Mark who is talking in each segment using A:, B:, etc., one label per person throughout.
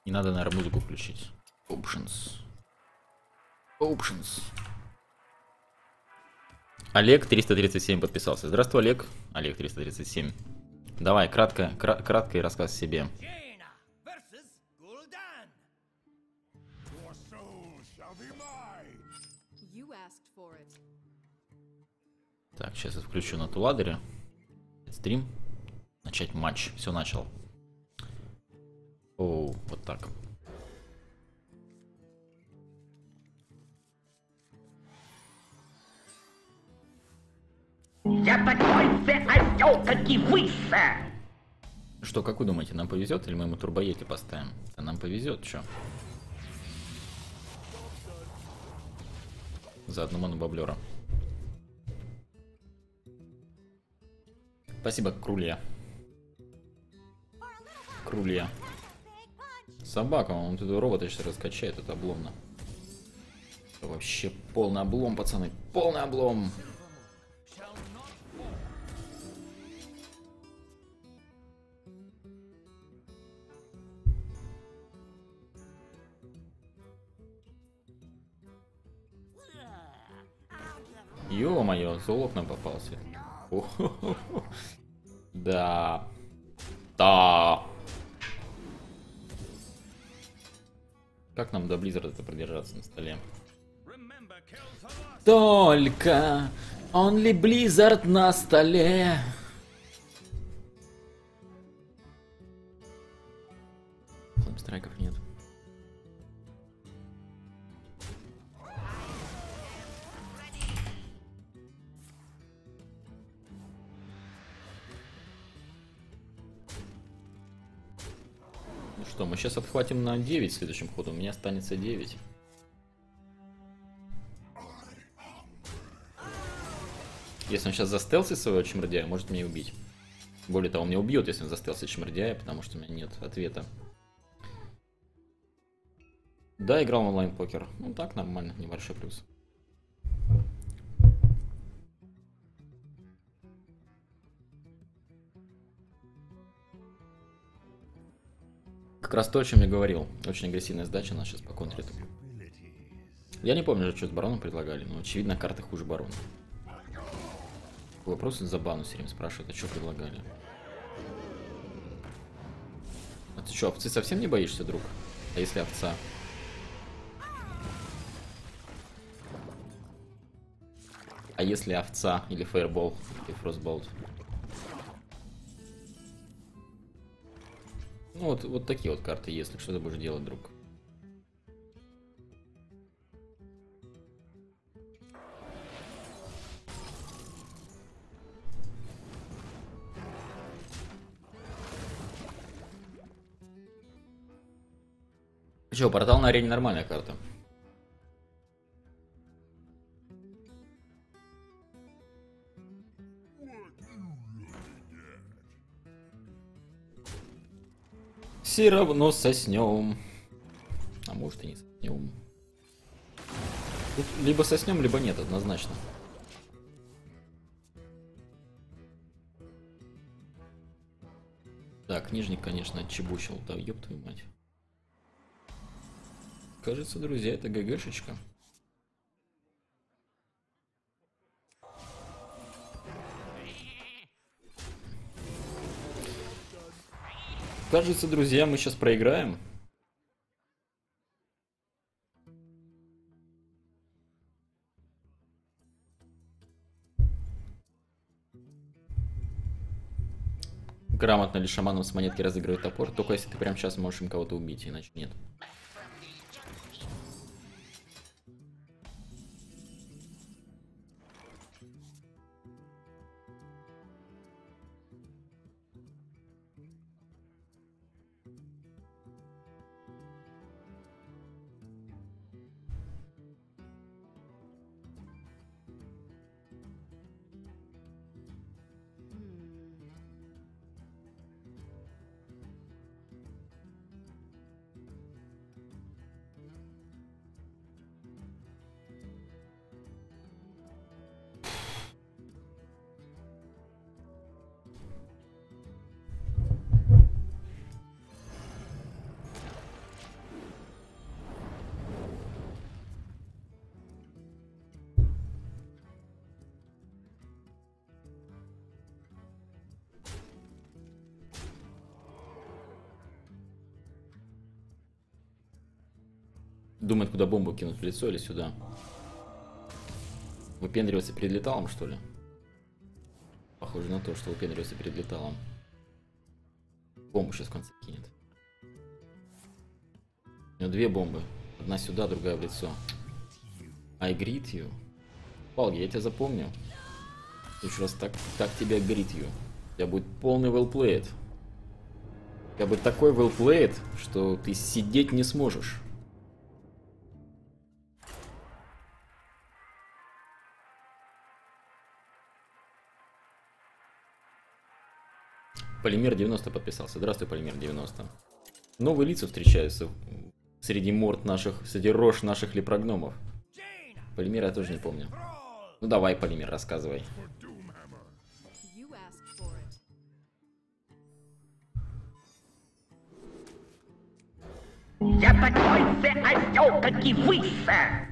A: Не надо, наверное, музыку включить. Options. Options. Олег 337 подписался. Здравствуй, Олег. Олег 337. Давай, краткий рассказ о себе. Так, сейчас я включу на туладере. Стрим. Начать матч. Все начал. О, вот так.
B: Я такой же осел, как и вы, сэр!
A: Что, как вы думаете, нам повезет или мы ему турбоети поставим? А нам повезет, что? За одну монобаблера. Спасибо, Крулья. Крулья. Собака, он тут робота сейчас раскачает, это обломно. Вообще полный облом, пацаны. Полный облом. Ё-моё, золок нам попался. О-хо-хо-хо. Да. Да. Как нам до Blizzard-то продержаться на столе? Только Only Blizzard на столе. Флеймстрайков нет. Ну что, мы сейчас отхватим на 9 следующим ходом. У меня останется 9. Если он сейчас застелсит своего чмырдяя, может меня убить. Более того, он меня убьет, если он застелсит чмырдяя, потому что у меня нет ответа. Да, играл в онлайн-покер. Ну так, нормально, небольшой плюс. Как раз то, о чем я говорил. Очень агрессивная сдача у нас сейчас по контриту. Я не помню, что с бароном предлагали, но очевидно карты хуже барона. Вопросы за бану все время спрашивают, а что предлагали? А ты что, овцы совсем не боишься, друг? А если овца? А если овца или фейербол или фростболт? Ну вот такие вот карты, если что ты будешь делать, друг. Че, портал на арене нормальная карта. Все равно соснем. А может и не соснем. Тут либо соснем, либо нет, однозначно. Так, книжник, конечно, отчебучил. Да ёб твою мать. Кажется, друзья, это ГГшечка. Кажется, друзья, мы сейчас проиграем. Грамотно ли шаманов с монетки разыгрывает топор? Только если ты прямо сейчас можешь им кого-то убить, иначе нет. Думает, куда бомбу кинуть, в лицо или сюда. Выпендриваться перед леталом, что ли? Похоже на то, что выпендриваться перед леталом. Бомбу сейчас в конце кинет. У него две бомбы. Одна сюда, другая в лицо. I greet you. Палги, я тебя запомню. Еще раз так тебя greet you. У тебя будет полный well played. У тебя будет такой well played, что ты сидеть не сможешь. Полимер 90 подписался. Здравствуй, Полимер 90. Новые лица встречаются среди морд наших, среди рож наших лепрогномов. Полимер я тоже не помню. Ну давай, Полимер, рассказывай.
B: Я такой же осел, как и вы, сэр.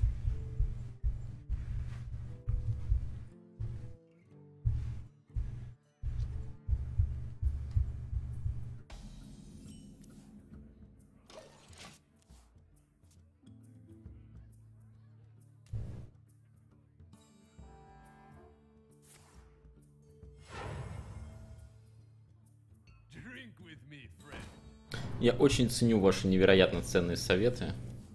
A: Я очень ценю ваши невероятно ценные советы.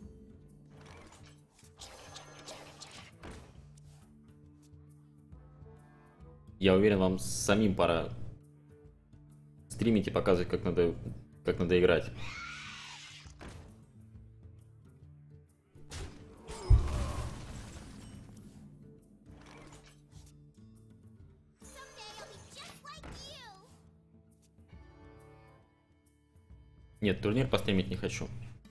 A: Я уверен, вам самим пора стримить и показывать, как надо играть. Нет, турнир постримить не хочу.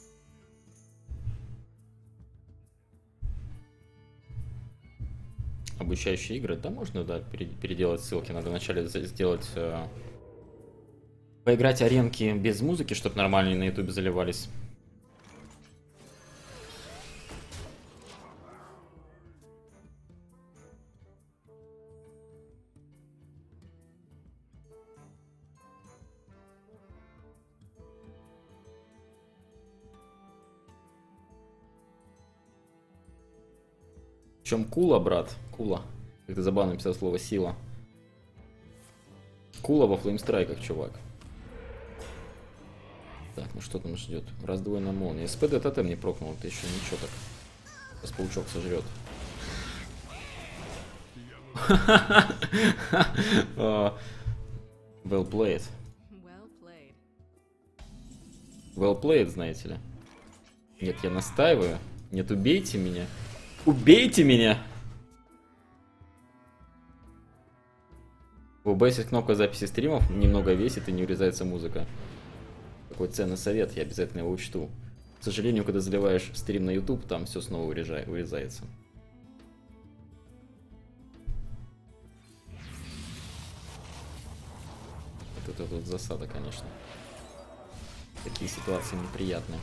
A: Обучающие игры, да, можно, да, переделать ссылки. Надо вначале сделать... поиграть аренки без музыки, чтобы нормально на ютубе заливались. Причем Кула, брат, Кула. Как ты забавно написал слово сила. Кула во флеймстрайках, чувак. Так, ну что там ждет? Раздвоенная молния. СПД тотем не прокнул, это еще ничего так. Сейчас паучок сожрет. Well played. Well played, знаете ли. Нет, я настаиваю. Нет, убейте меня. Убейте меня! В OBS есть кнопка записи стримов, немного весит и не урезается музыка. Такой ценный совет, я обязательно его учту. К сожалению, когда заливаешь стрим на YouTube, там все снова урезается. Вот это вот засада, конечно. Такие ситуации неприятные.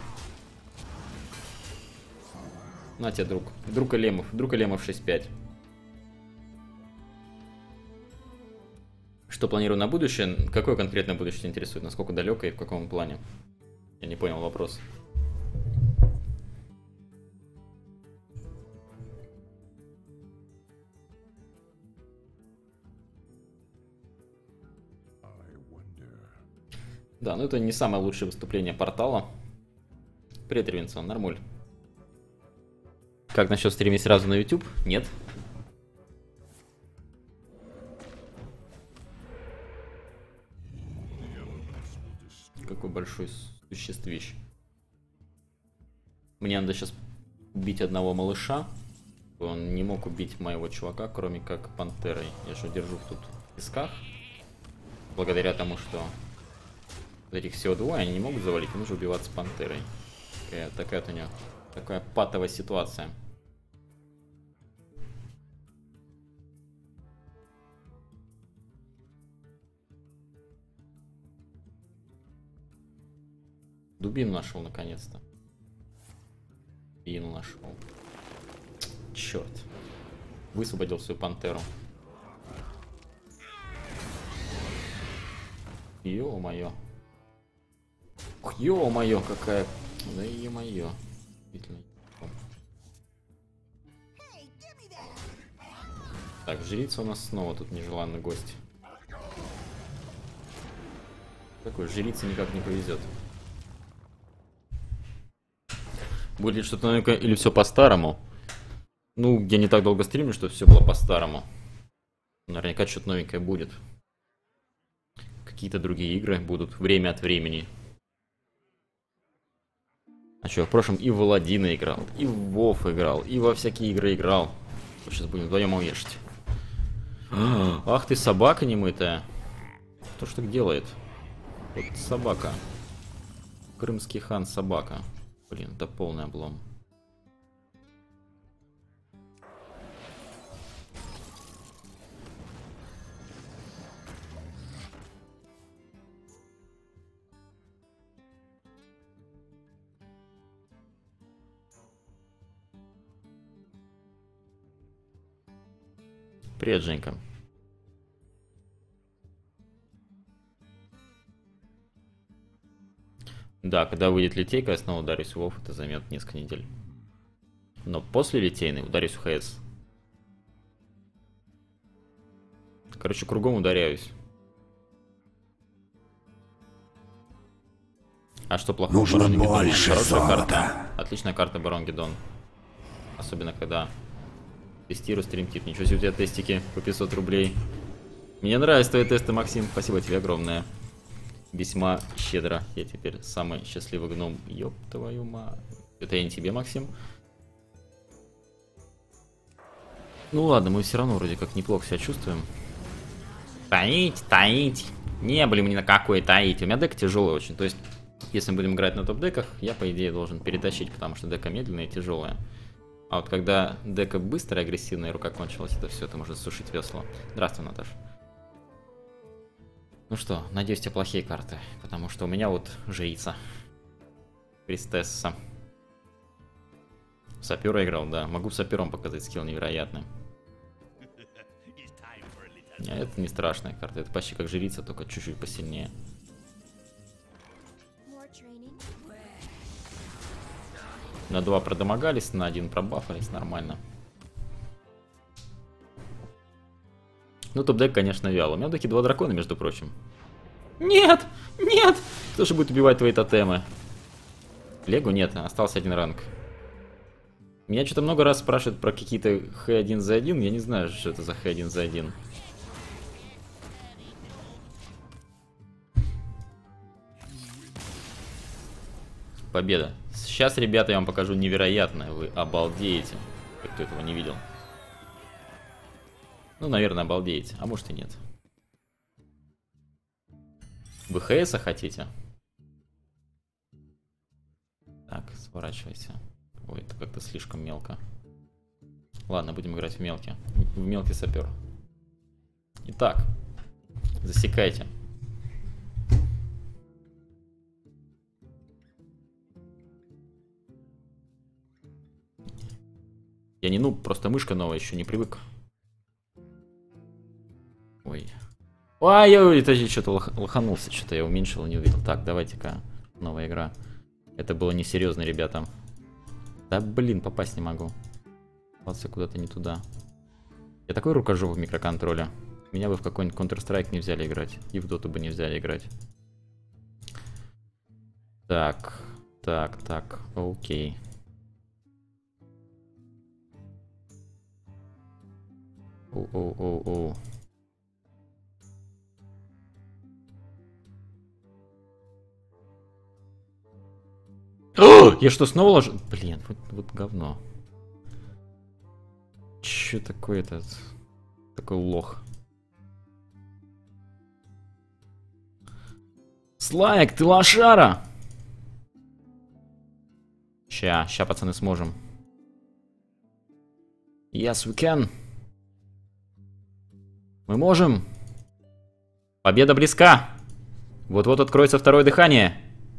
A: На тебе, друг. Друг Элемов 6.5. Что планирую на будущее? Какое конкретное будущее интересует? Насколько далеко и в каком плане? Я не понял вопрос. Да, ну это не самое лучшее выступление портала. Привет, Ревенсон, нормуль. Как насчет стримить сразу на YouTube? Нет. Какой большой существищ. Мне надо сейчас убить одного малыша. Он не мог убить моего чувака, кроме как пантерой. Я же держу тут в песках. Благодаря тому, что этих всего двое, они не могут завалить, им нужно убиваться пантерой. Такая у нее такая патовая ситуация. Дубину нашел наконец-то. Дубину нашел. Черт. Высвободил свою пантеру. Ё-моё. Ё-моё, какая... Да ё-моё. Так, жрица у нас снова тут нежеланный гость. Такой жрице никак не повезет. Будет что-то новенькое или все по-старому? Ну, я не так долго стримлю, что все было по-старому. Наверняка что-то новенькое будет. Какие-то другие игры будут время от времени. А что, в прошлом и в Аладдина играл, и в Вов играл, и во всякие игры играл. Сейчас будем вдвоем уешать. Ах ты, собака немытая. Кто ж так делает? Вот собака. Крымский хан собака. Блин, это полный облом. Привет, Женька. Да, когда выйдет литейка, я снова ударюсь в WoW, это займет несколько недель. Но после литейной ударюсь в ХС. Короче, кругом ударяюсь. А что плохого?
C: Нужно больше
A: карта. Отличная карта Барон Гедон. Особенно когда тестирую стримтип. Ничего себе, у тебя тестики по 500 рублей. Мне нравятся твои тесты, Максим. Спасибо тебе огромное. Весьма щедро. Я теперь самый счастливый гном. Ёб твою мать. Это я не тебе, Максим. Ну ладно, мы все равно вроде как неплохо себя чувствуем. Таить, таить. Не были мы ни на какой таить. У меня дека тяжелый очень. То есть, если мы будем играть на топ-деках, я, по идее, должен перетащить, потому что дека медленная и тяжелая. А вот когда дека быстрая, агрессивная, рука кончилась, это все, это может сушить весло. Здравствуй, Наташ. Ну что, надеюсь, у тебя плохие карты, потому что у меня вот жрица. Кристесса. Сапера играл, да. Могу сапером показать, скилл невероятный. А это не страшная карта, это почти как жрица, только чуть-чуть посильнее. На 2 продомогались, на 1 пробафались, нормально. Ну, топ-дек, конечно, вяло. У меня в деке 2 дракона, между прочим. Нет! Нет! Кто же будет убивать твои тотемы? Лего нет, остался 1 ранг. Меня что-то много раз спрашивают про какие-то Х1 за 1. Я не знаю, что это за Х1 за 1. Победа. Сейчас, ребята, я вам покажу невероятное. Вы обалдеете. Кто этого не видел. Ну, наверное, обалдеете. А может и нет. Вы ХСа хотите? Так, сворачивайся. Ой, это как-то слишком мелко. Ладно, будем играть в мелкий. В мелкий сапер. Итак, засекайте. Я не нуб, просто мышка новая, еще не привык. Ой. Ой, это что-то лоханулся, что-то я уменьшил, не увидел. Так, давайте-ка, новая игра. Это было несерьезно, ребята. Да блин, попасть не могу. Попался куда-то не туда. Я такой рукожоп в микроконтроле. Меня бы в какой-нибудь Counter-Strike не взяли играть. И в Доту бы не взяли играть. Так, так, окей. Оу. Я что, снова ложу? Блин, вот говно. Чё такое этот? Такой лох. Слайк, ты лошара! Ща, пацаны, сможем. Yes, we can. Мы можем. Победа близка. Вот-вот откроется второе дыхание.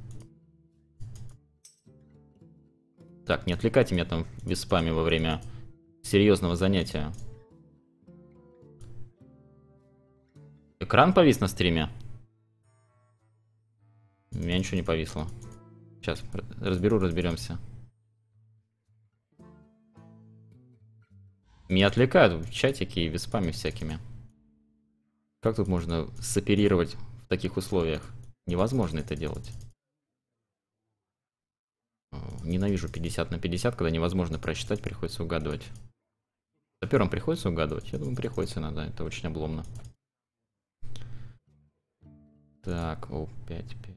A: Так, не отвлекайте меня там без спами во время серьезного занятия. Экран повис на стриме? У меня ничего не повисло. Сейчас разберемся. Меня отвлекают в чатике и виспами всякими. Как тут можно соперировать в таких условиях? Невозможно это делать. Ненавижу 50 на 50, когда невозможно просчитать, приходится угадывать. Сапером приходится угадывать? Я думаю, приходится иногда, это очень обломно. Так, о, 5, 5.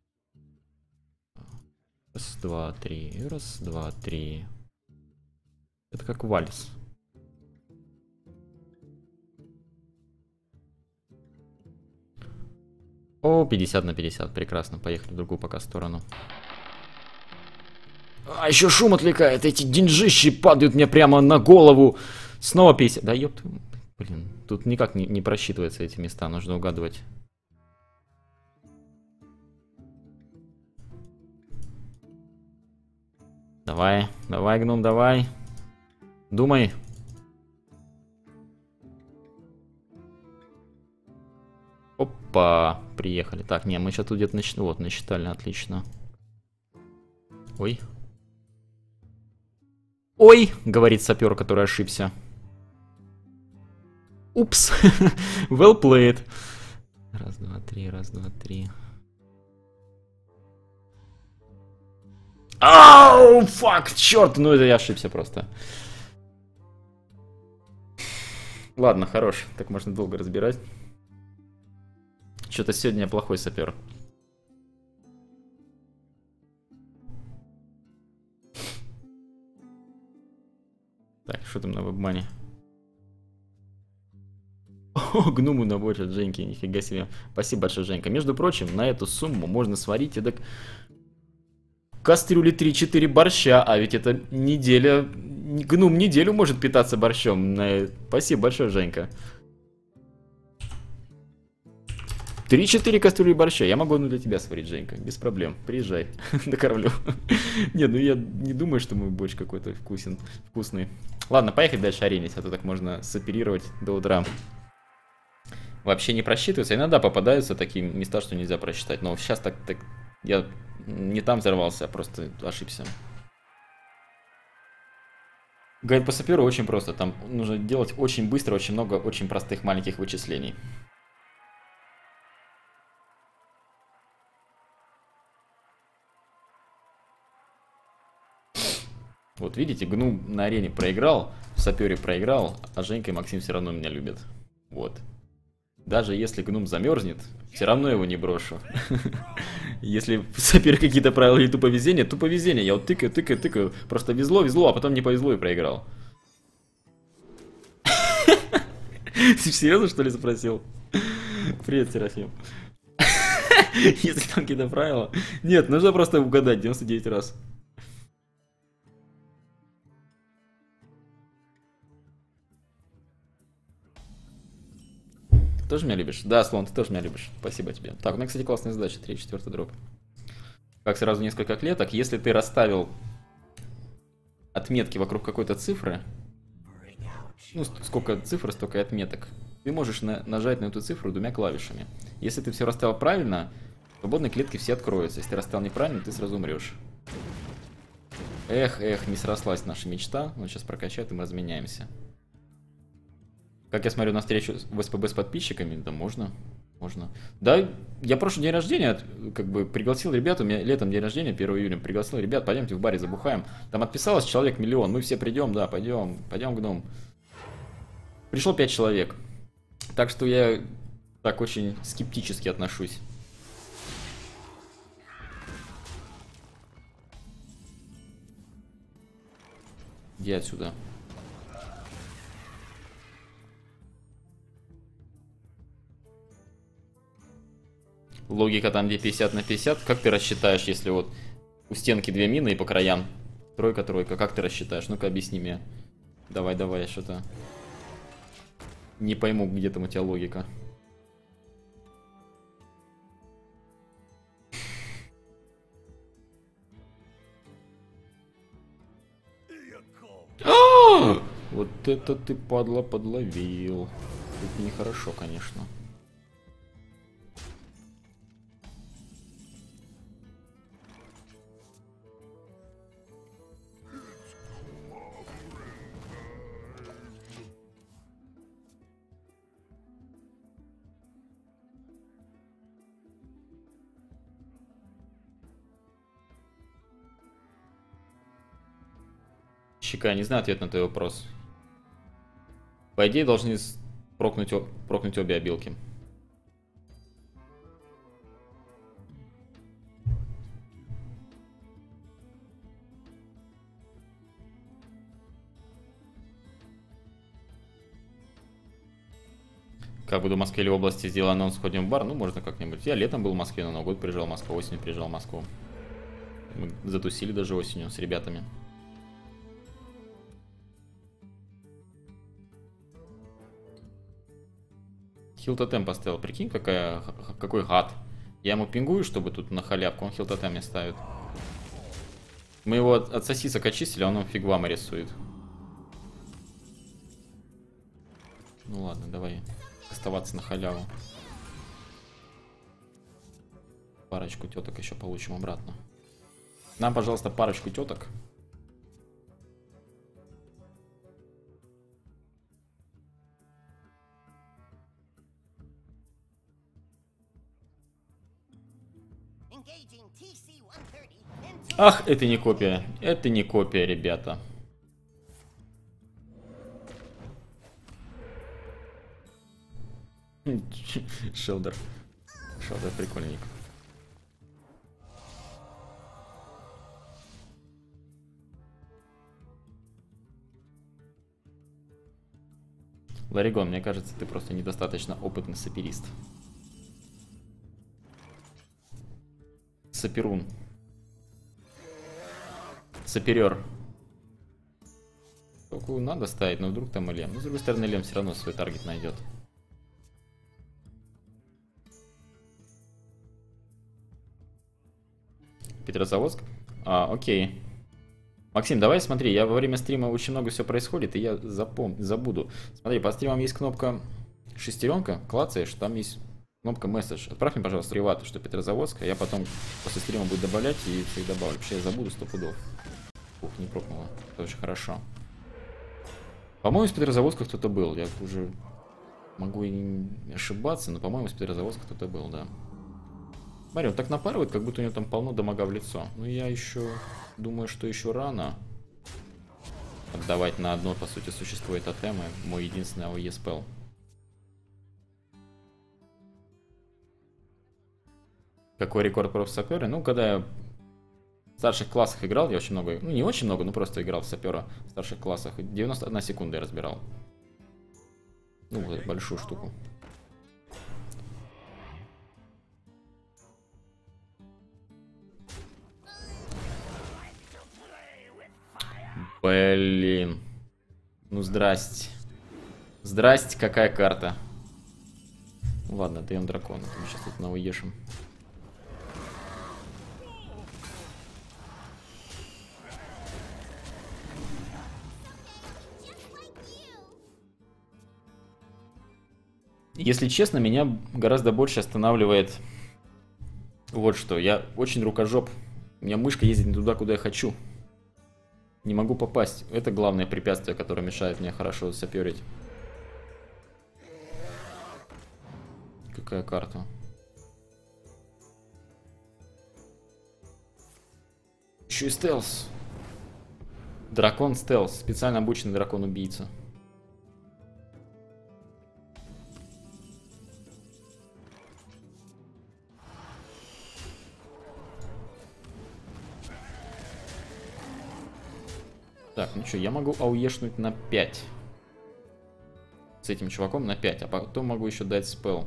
A: Раз, два, три, раз, два, три. Это как вальс. О, 50 на 50, прекрасно, поехали в другую пока сторону. А еще шум отвлекает, эти деньжищи падают мне прямо на голову. Снова 50, да ёпт, блин, тут никак не просчитываются эти места, нужно угадывать. Давай, давай, гном, давай. Думай. Опа, приехали. Так, не, мы сейчас тут где-то вот, насчитали, отлично. Ой. Ой, говорит сапер, который ошибся. Упс. Well played. Раз, два, три, раз, два, три. Ау, фак, черт, ну это я ошибся просто. Ладно, хорош, так можно долго разбирать. Что-то сегодня я плохой сапер. Так, что там на вебмане? О, гному наборят Женьки, нифига себе. Спасибо большое, Женька. Между прочим, на эту сумму можно сварить эдак кастрюли 3-4 борща, а ведь это неделя... Гном неделю может питаться борщом. Спасибо большое, Женька. 3-4 кастрюли борща. Я могу одну для тебя сварить, Женька. Без проблем. Приезжай. Накормлю. Не, ну я не думаю, что мой борщ какой-то вкусный. Ладно, поехали дальше аренить, а то так можно соперировать до утра. Вообще не просчитывается. Иногда попадаются такие места, что нельзя просчитать. Но сейчас так я не там взорвался, а просто ошибся. Гайд по саперу очень просто. Там нужно делать очень быстро, очень много, очень простых маленьких вычислений. Вот видите, гну на арене проиграл, в сапере проиграл, а Женька и Максим все равно меня любят. Вот. Даже если гном замерзнет, все равно его не брошу. Если в сапере какие-то правила или тупо везение, я вот тыкаю. Просто везло, а потом не повезло и проиграл. Ты серьезно, что ли, спросил? Привет, Серафим. Если там какие-то правила... Нет, нужно просто угадать 99 раз. Тоже меня любишь? Да, Слон, ты тоже меня любишь. Спасибо тебе. Так, у меня, кстати, классная задача. 3-4 дроп. Как сразу несколько клеток. Если ты расставил отметки вокруг какой-то цифры, ну, сколько цифр, столько и отметок, ты можешь нажать на эту цифру двумя клавишами. Если ты все расставил правильно, свободные клетки все откроются. Если ты расставил неправильно, ты сразу умрешь. Эх, не срослась наша мечта. Он сейчас прокачает, и мы разменяемся. Как я смотрю на встречу в СПБ с подписчиками, да можно. Да, я прошлый день рождения как бы пригласил ребят, у меня летом день рождения, 1 июля, пригласил ребят, пойдемте в баре забухаем. Там отписалось человек 1 000 000, мы все придем, да, пойдем, гном. Пришло 5 человек. Так что я так очень скептически отношусь. Иди отсюда. Логика там, где 50 на 50. Как ты рассчитаешь, если вот у стенки 2 мины и по краям? Тройка. Как ты рассчитаешь? Ну-ка, объясни мне. Давай, я что-то не пойму, где там у тебя логика. Вот это ты, падла, подловил. Это нехорошо, конечно. Чика, я не знаю ответ на твой вопрос. По идее, должны прокнуть обе обилки. Как буду в Москве или в области, сделаю анонс, сходим в бар. Ну, можно как-нибудь. Я летом был в Москве, на Новый год приезжал в Москву, осенью приезжал в Москву. Мы затусили даже осенью с ребятами. Хил-тотем поставил. Прикинь, какой гад. Я ему пингую, чтобы тут на халявку, он хил-тотем мне ставит. Мы его от сосисок очистили, а он фиг вам рисует. Ну ладно, давай оставаться на халяву. Парочку теток еще получим обратно. Нам, пожалуйста, парочку теток. Ах, это не копия. Это не копия, ребята. Шелдер. Шелдер прикольненько. Ларигон, мне кажется, ты просто недостаточно опытный саперист. Саперун. Саперер. Только надо ставить, но вдруг там и Лем. Но с другой стороны, Лем все равно свой таргет найдет. Петрозаводск? Окей. Максим, давай смотри, я во время стрима очень много все происходит, и я забуду. Смотри, под стримом есть кнопка шестеренка, клацаешь, там есть кнопка месседж. Отправь мне, пожалуйста, приват, что Петрозаводск, а я потом после стрима буду добавлять и всех добавлю. Вообще я забуду 100 пудов. Ух, не прокнуло. Это очень хорошо. По-моему, из Петрозаводска кто-то был. Я уже могу и ошибаться, но, по-моему, из Петрозаводска кто-то был, да. Смотри, он так напарывает, как будто у него там полно дамага в лицо. Ну, я еще думаю, что еще рано отдавать на одно, по сути, существо и тотемы. Мой единственный АОЕ спел. Какой рекорд про сапера? Ну, когда я в старших классах играл, я очень много, ну, не очень много, но просто играл в сапера в старших классах. 91 секунда я разбирал. Ну, вот большую штуку. Блин. Ну, здрасте. Здрасте, какая карта. Ну, ладно, даем дракона. Мы сейчас тут науешим. Если честно, меня гораздо больше останавливает вот что. Я очень рукожоп. У меня мышка ездит не туда, куда я хочу. Не могу попасть. Это главное препятствие, которое мешает мне хорошо саперить. Какая карта? Еще и стелс. Дракон стелс. Специально обученный дракон-убийца. Так, ну что, я могу ауешнуть на 5. С этим чуваком на 5, а потом могу еще дать спел.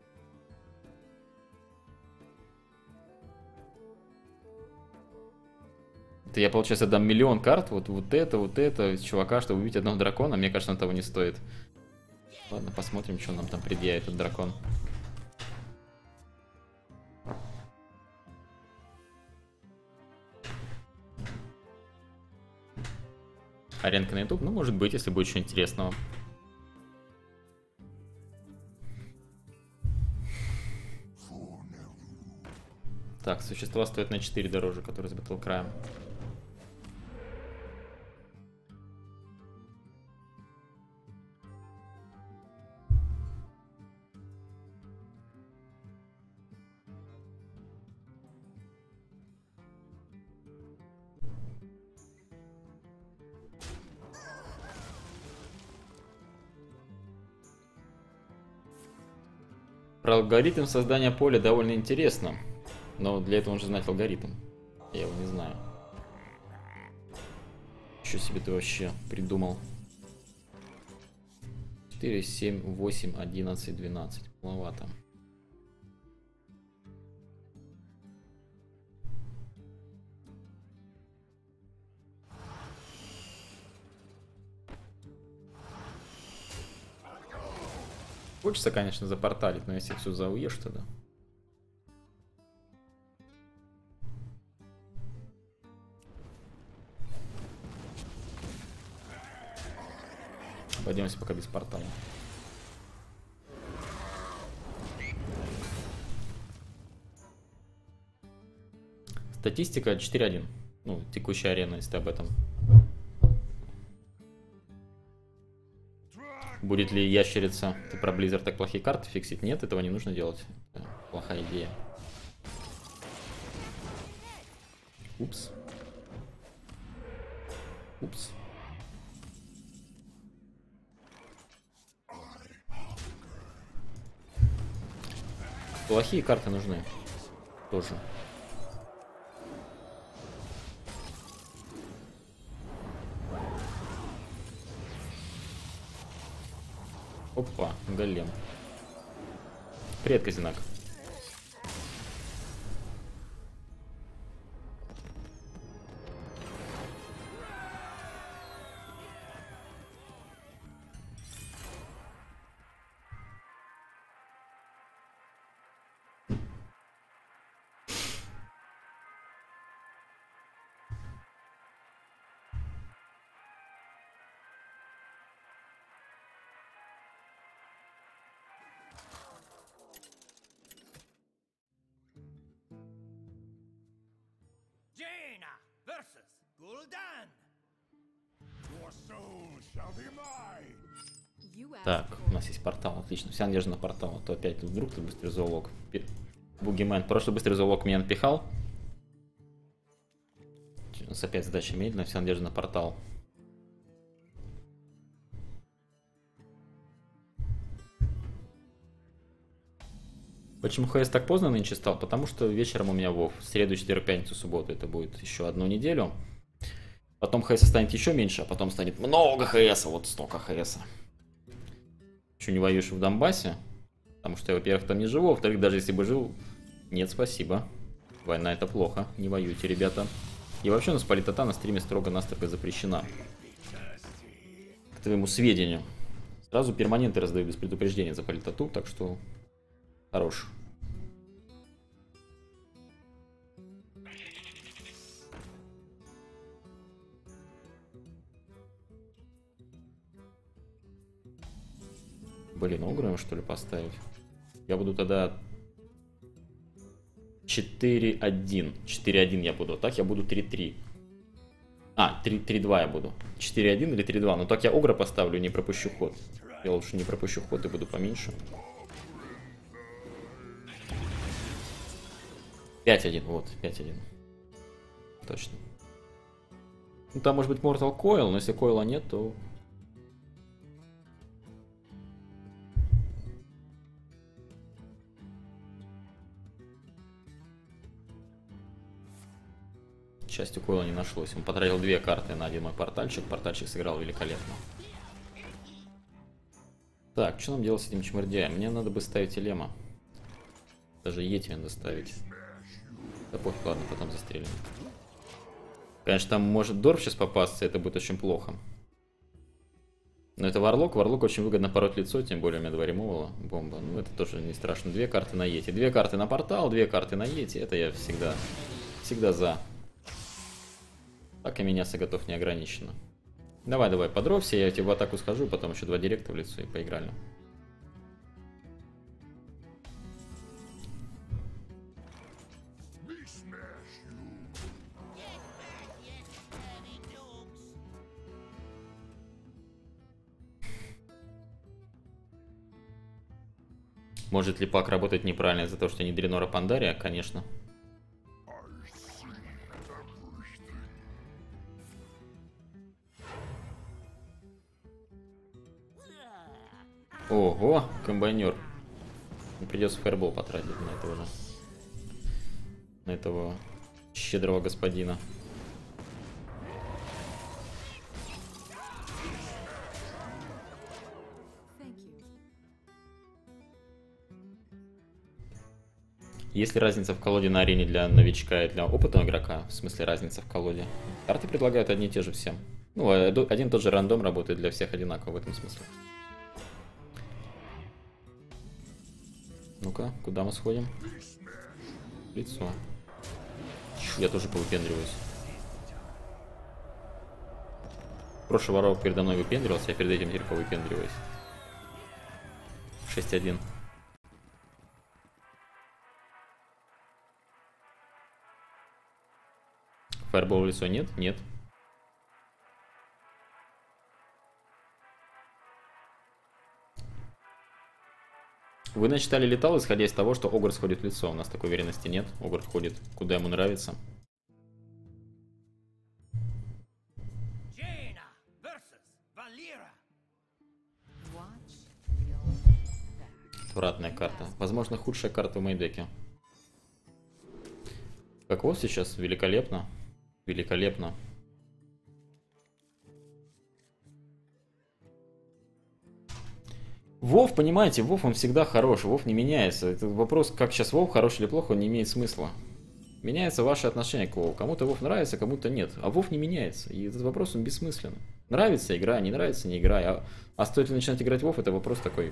A: Это я, получается, дам миллион карт, вот это, чувака, чтобы убить одного дракона. Мне кажется, он того не стоит. Ладно, посмотрим, что нам там предъявит этот дракон. Аренка на YouTube? Ну, может быть, если будет что интересного. Так, существа стоят на 4 дороже, которые с Battlecry'ем. Про алгоритм создания поля довольно интересно. Но для этого нужно знать алгоритм. Я его не знаю. Что себе ты вообще придумал? 4, 7, 8, 11, 12. Маловато. Хочется, конечно, запорталить, но если все зауешь, тогда. Обойдемся пока без портала. Статистика 4-1. Ну, текущая арена, если ты об этом. Будет ли ящерица? Ты про Blizzard так плохие карты фиксить? Нет, этого не нужно делать. Это плохая идея. Упс. Упс. Плохие карты нужны. Тоже. Опа, голем. Привет, Казинак.
C: Jaina versus Gul'dan. Your soul shall be mine.
A: Так, у нас есть портал, отлично. Вся надежда на портал. А то опять вдруг ты быстрый зоолог. Бугимен. Прошлый быстрый зоолог меня напихал. У нас опять задача медленно. Вся надежда на портал. Почему ХС так поздно нынче стал? Потому что вечером у меня Вов. В среду, четверг, пятницу, субботу. Это будет еще одну неделю. Потом ХС станет еще меньше, а потом станет много ХС. Вот столько ХС. Еще не воюешь в Донбассе. Потому что я, во-первых, там не живу. Во-вторых, даже если бы жил... Нет, спасибо. Война это плохо. Не воюйте, ребята. И вообще у нас политота на стриме строго-настрого запрещена. К твоему сведению. Сразу перманенты раздаю без предупреждения за политоту. Так что... Хорош. Блин, огром что ли поставить? Я буду тогда 4-1. 4-1 я буду. Так я буду 3-3. А, 3-2 я буду. 4-1 или 3-2. Но так я огра поставлю, не пропущу ход. Я лучше не пропущу ход и буду поменьше. 5-1, вот, 5-1. Точно. Ну, там может быть Mortal Coil, но если Coil нет, то... К счастью, Coil не нашлось. Он потратил 2 карты на один мой портальчик. Портальчик сыграл великолепно. Так, что нам делать с этим чмырдяем? Мне надо бы ставить Элема. Даже Йети надо ставить. Да пофиг, ладно, потом застрелим. Конечно, там может Дорф сейчас попасться, это будет очень плохо. Но это Варлок. Варлок очень выгодно пороть лицо, тем более у меня 2 ремовала. Бомба. Ну, это тоже не страшно. 2 карты на Йети. 2 карты на портал, 2 карты на Йети. Это я всегда за. Так и меняться готов неограниченно. Давай, подровься, я тебе в атаку схожу, потом еще 2 директа в лицо и поиграли. Может ли пак работать неправильно из-за того, что не Дренора Пандария? Конечно. Ого, комбайнер. придется фаербол потратить на этого же. На этого щедрого господина. Есть ли разница в колоде на арене для новичка и для опытного игрока? В смысле разница в колоде? Карты предлагают одни и те же всем. Ну, один и тот же рандом работает для всех одинаково в этом смысле. Ну-ка, куда мы сходим? Лицо. Я тоже повыпендриваюсь. Прошлый воров передо мной выпендривался, я перед этим теперь повыпендриваюсь. 6-1. Фаербол в лицо нет? Нет. Вы начитали летал, исходя из того, что Огр сходит в лицо. У нас такой уверенности нет. Огр ходит, куда ему нравится. Отвратная карта. Возможно, худшая карта в мейдеке. Как вот сейчас? Великолепно. Великолепно. Вов, понимаете, Вов он всегда хорош, Вов не меняется. Это вопрос, как сейчас Вов, хорош или плохо, он не имеет смысла. Меняется ваше отношение к Вову. Кому-то Вов нравится, кому-то нет. А Вов не меняется. И этот вопрос, он бессмысленный. Нравится игра, не нравится, не играй. А стоит ли начинать играть в Вов, это вопрос такой.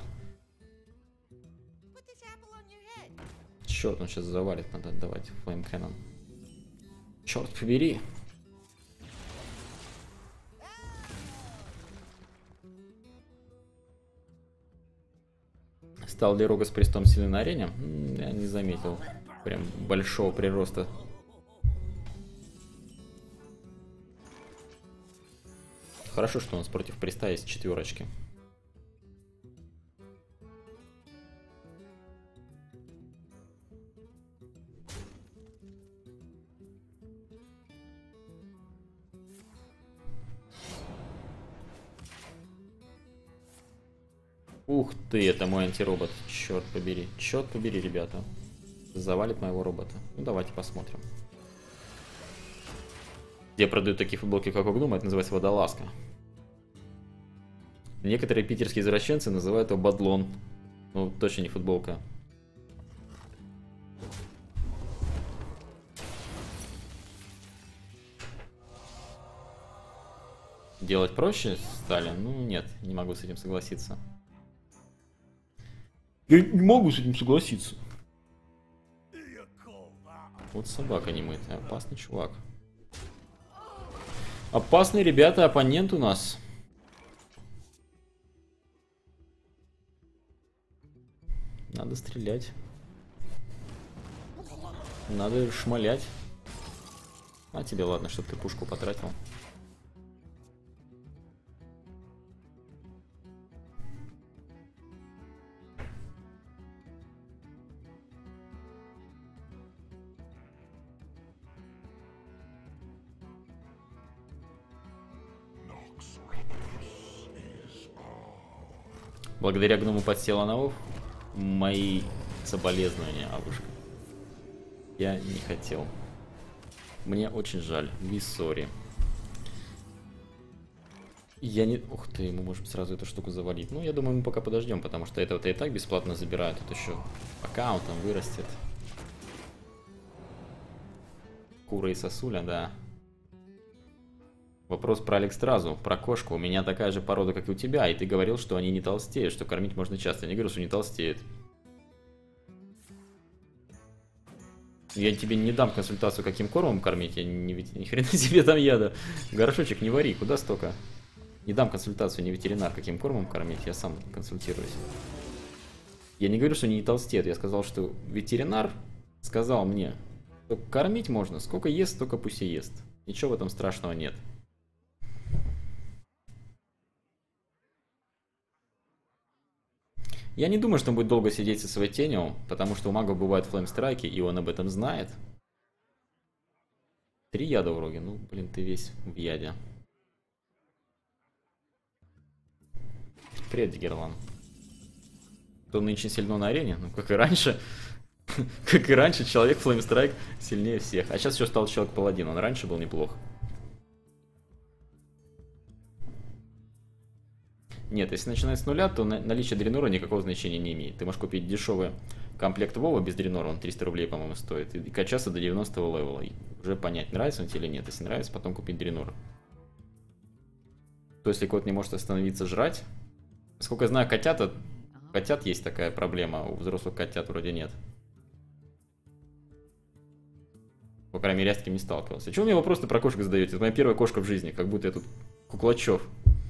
A: Черт, он сейчас завалит, надо отдавать Flame Cannon. Черт побери. Стал ли Рога с Престом сильный на арене? Я не заметил прям большого прироста. Хорошо, что у нас против Преста есть четверочки. Ух ты, это мой антиробот. Черт побери, ребята. Завалит моего робота. Ну давайте посмотрим. Где продают такие футболки, как Огнум, это называется водолазка. Некоторые питерские извращенцы называют его бадлон. Ну, точно не футболка. Делать проще стали? Ну нет, не могу с этим согласиться. Я не могу с этим согласиться. Вот собака немытая. Опасный чувак. Опасный, ребята, оппонент у нас. Надо стрелять. Надо шмалять. А тебе ладно, чтобы ты пушку потратил. Благодаря гному подсела на Вов. Мои соболезнования, Авушка. Я не хотел. Мне очень жаль. We sorry. Я не... Ух ты, мы можем сразу эту штуку завалить. Ну, я думаю, мы пока подождем, потому что этого-то и так бесплатно забирают. Тут еще аккаунт там вырастет. Кура и сосуля, да. Вопрос про Алекстразу, про кошку. У меня такая же порода, как и у тебя, и ты говорил, что они не толстеют, что кормить можно часто. Я не говорю, что не толстеют. Я тебе не дам консультацию, каким кормом кормить, я ни хрена себе там яда. Горшочек не вари, куда столько? Не дам консультацию, не ветеринар, каким кормом кормить, я сам консультируюсь. Я не говорю, что они не толстеют, я сказал, что ветеринар сказал мне, что кормить можно, сколько ест, столько пусть и ест. Ничего в этом страшного нет. Я не думаю, что он будет долго сидеть со своей тенью, потому что у магов бывают флеймстрайки, и он об этом знает. 3 яда в Роге, ну, блин, ты весь в яде. Привет, Дигерлан. кто нынче сильно на арене, ну, как и раньше. Как и раньше, человек Флеймстрайк сильнее всех. А сейчас еще стал человек-паладин, он раньше был неплох. Нет, если начинать с нуля, то наличие дренора никакого значения не имеет. Ты можешь купить дешевый комплект Вова без дренора, он 300 рублей, по-моему, стоит, и качаться до 90 левела. И уже понять, нравится он тебе или нет. Если нравится, потом купить дренор. То если кот не может остановиться жрать... Насколько я знаю, котят есть такая проблема, у взрослых котят вроде нет. По крайней мере, я с таким не сталкивался. Чего вы мне вопросы про кошек задаете? Это моя первая кошка в жизни, как будто я тут Куклачев.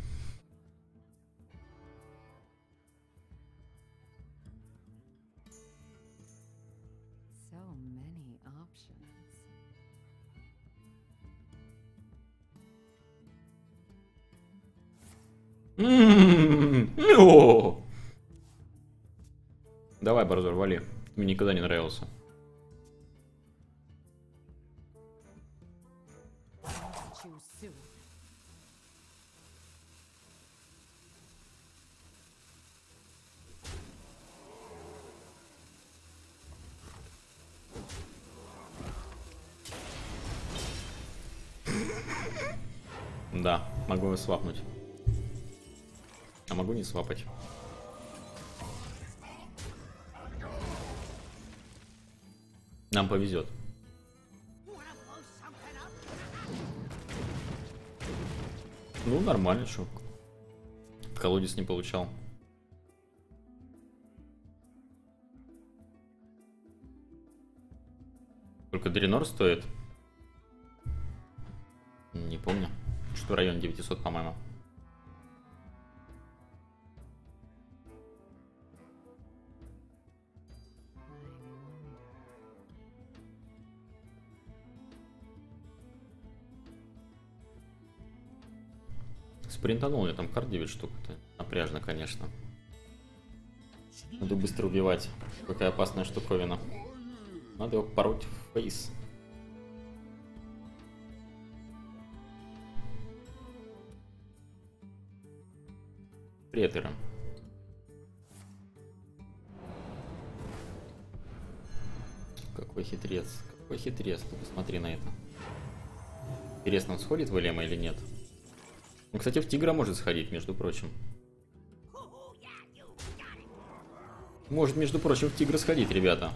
A: Давай, Барзор, вали. Мне никогда не нравился. Да, могу его свапнуть. А могу не свапать. Нам повезет. Ну, нормально, что. Колодец не получал. Только Дренор стоит. Не помню. Что в районе 900, по-моему. Спринтанул мне там карт 9 штук. Это напряжно, конечно. Надо быстро убивать. Какая опасная штуковина. Надо его пороть в фейс. Претеры. Какой хитрец. Какой хитрец. Ты посмотри на это. Интересно, он сходит в Элема или нет? Он, кстати, в Тигра может сходить, между прочим. Может, между прочим, в Тигра сходить, ребята.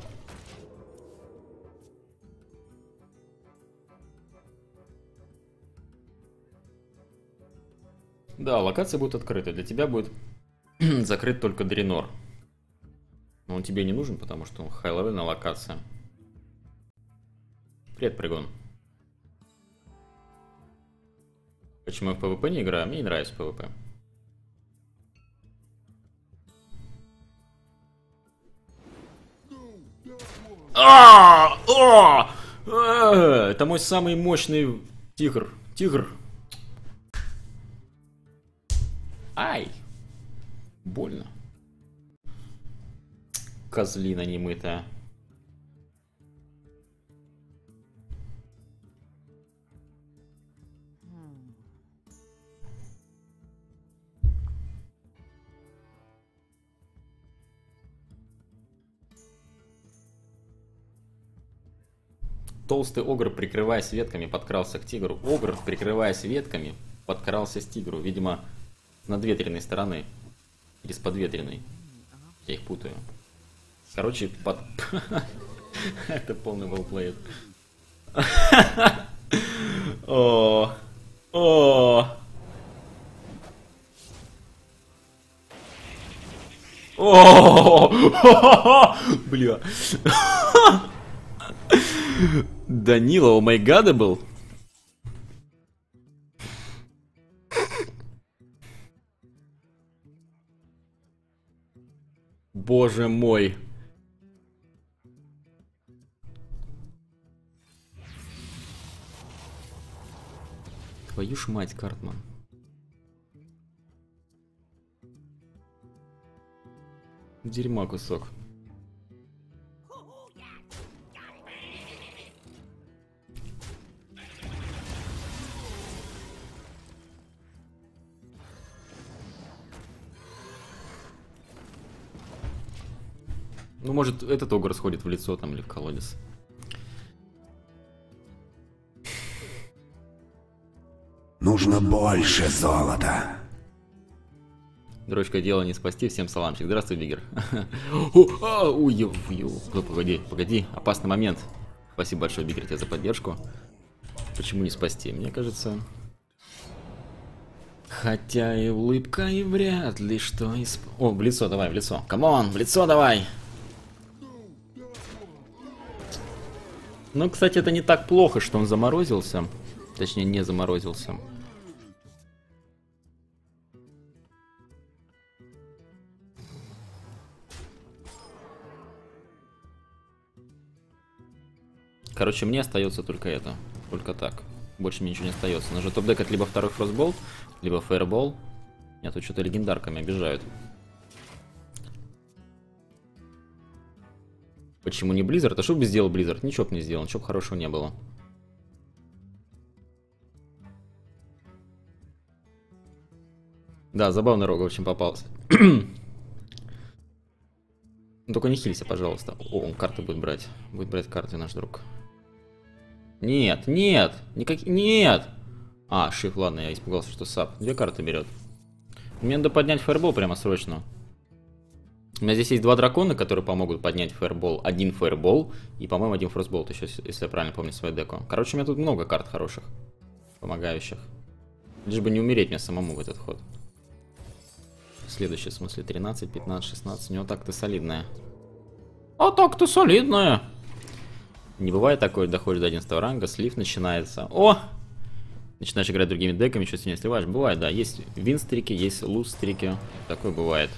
A: Да, локация будет открыта. Для тебя будет закрыт только Дренор. Но он тебе не нужен, потому что он хай-левельная локация. Привет, Прыгун. Почему я в PvP не играю? Мне не нравится PvP. Это мой самый мощный тигр. Ай! Больно. Козлина немытая. Толстый огр, прикрываясь ветками, подкрался к тигру. Огр, прикрываясь ветками, подкрался с тигру. Видимо, с надветренной стороны. Или с подветренной. Я их путаю. Короче, это полный волплей. О. Бля. Данила, о май гада был. Боже мой. Твою ж мать, Картман. Дерьма кусок. Ну, может, этот огр сходит в лицо там или в колодец.
D: Нужно больше золота.
A: Дрочка, дело не спасти. Всем саламчик. Здравствуй, Бигер. Погоди. Опасный момент. Спасибо большое, Бигер, тебе за поддержку. Почему не спасти? Мне кажется... Хотя и улыбка, и вряд ли что из... О, в лицо, давай, в лицо. Камон, в лицо давай. Ну, кстати, это не так плохо, что он заморозился. Точнее, не заморозился. Короче, мне остается только это. Только так. Больше мне ничего не остается. Но же топ-дек это либо второй фростболт, либо фаербол. Нет, тут что-то легендарками обижают. Почему не Blizzard? А что бы сделал Blizzard? Ничего бы не сделал, ничего бы хорошего не было. Да, забавный рог, в общем, попался. Только не хилься, пожалуйста. О, он карты будет брать. Будет брать карты наш друг. Нет, нет, нет. А, шиф, ладно, я испугался, что сап. 2 карты берет. Мне надо поднять фаербол прямо срочно. У меня здесь есть 2 дракона, которые помогут поднять фаербол. 1 фаербол и, по-моему, 1 фростболт еще, если я правильно помню свою деку. Короче, у меня тут много карт хороших, помогающих. Лишь бы не умереть мне самому в этот ход. Следующий, в смысле, 13, 15, 16. У него так-то солидная. А так-то солидная. Не бывает такое, доходишь до 11 ранга, слив начинается. О! Начинаешь играть другими деками, что с ней сливаешь. Бывает, да. Есть вин-стрики, есть луз-стрики. Такое бывает.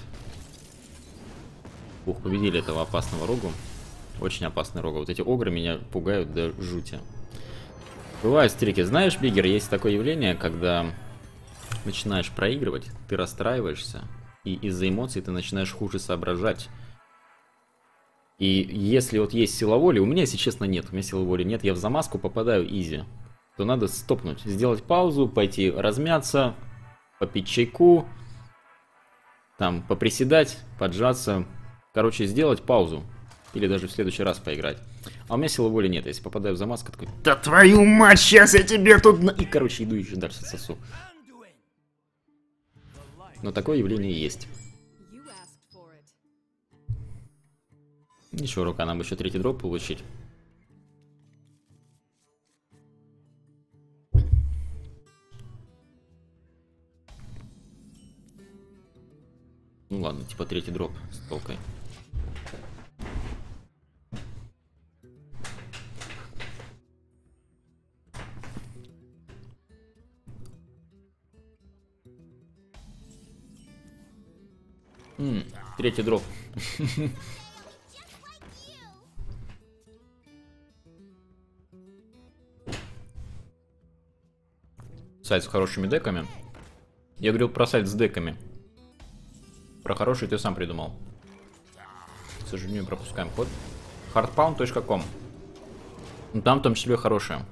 A: Ух, победили этого опасного рогу. Очень опасный рога. Вот эти огры меня пугают до жути. Бывают стрики. Знаешь, Бигер, есть такое явление, когда начинаешь проигрывать, ты расстраиваешься, и из-за эмоций ты начинаешь хуже соображать. И если вот есть сила воли, у меня, если честно, нет. У меня силы воли нет, я в замазку попадаю изи. То надо стопнуть, сделать паузу, пойти размяться, попить чайку, там, поприседать, поджаться. Короче, сделать паузу. Или даже в следующий раз поиграть. А у меня силы воли нет. Если попадаю в замазку, такой: да твою мать, сейчас я тебе тут... И, короче, иду еще дальше сосу. Но такое явление есть. Ничего, рука, нам еще 3-й дроп получить. Ну ладно, типа 3-й дроп с толкой. Третий дроп. Сайт с хорошими деками. Я говорил про сайт с деками. Про хороший ты сам придумал. К сожалению, пропускаем ход. hardpound.com. Ну, там в том числе хорошие.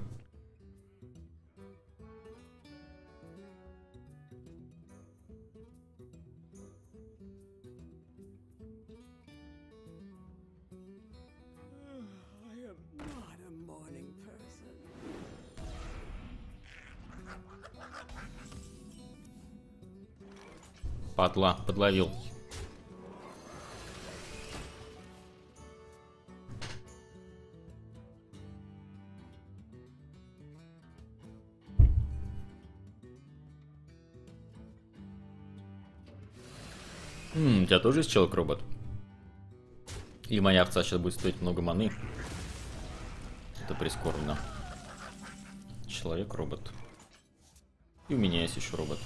A: Падла, подловил. У тебя тоже есть человек-робот? Или моя овца сейчас будет стоить много маны? Это прискорбно. Человек-робот. И у меня есть еще робот.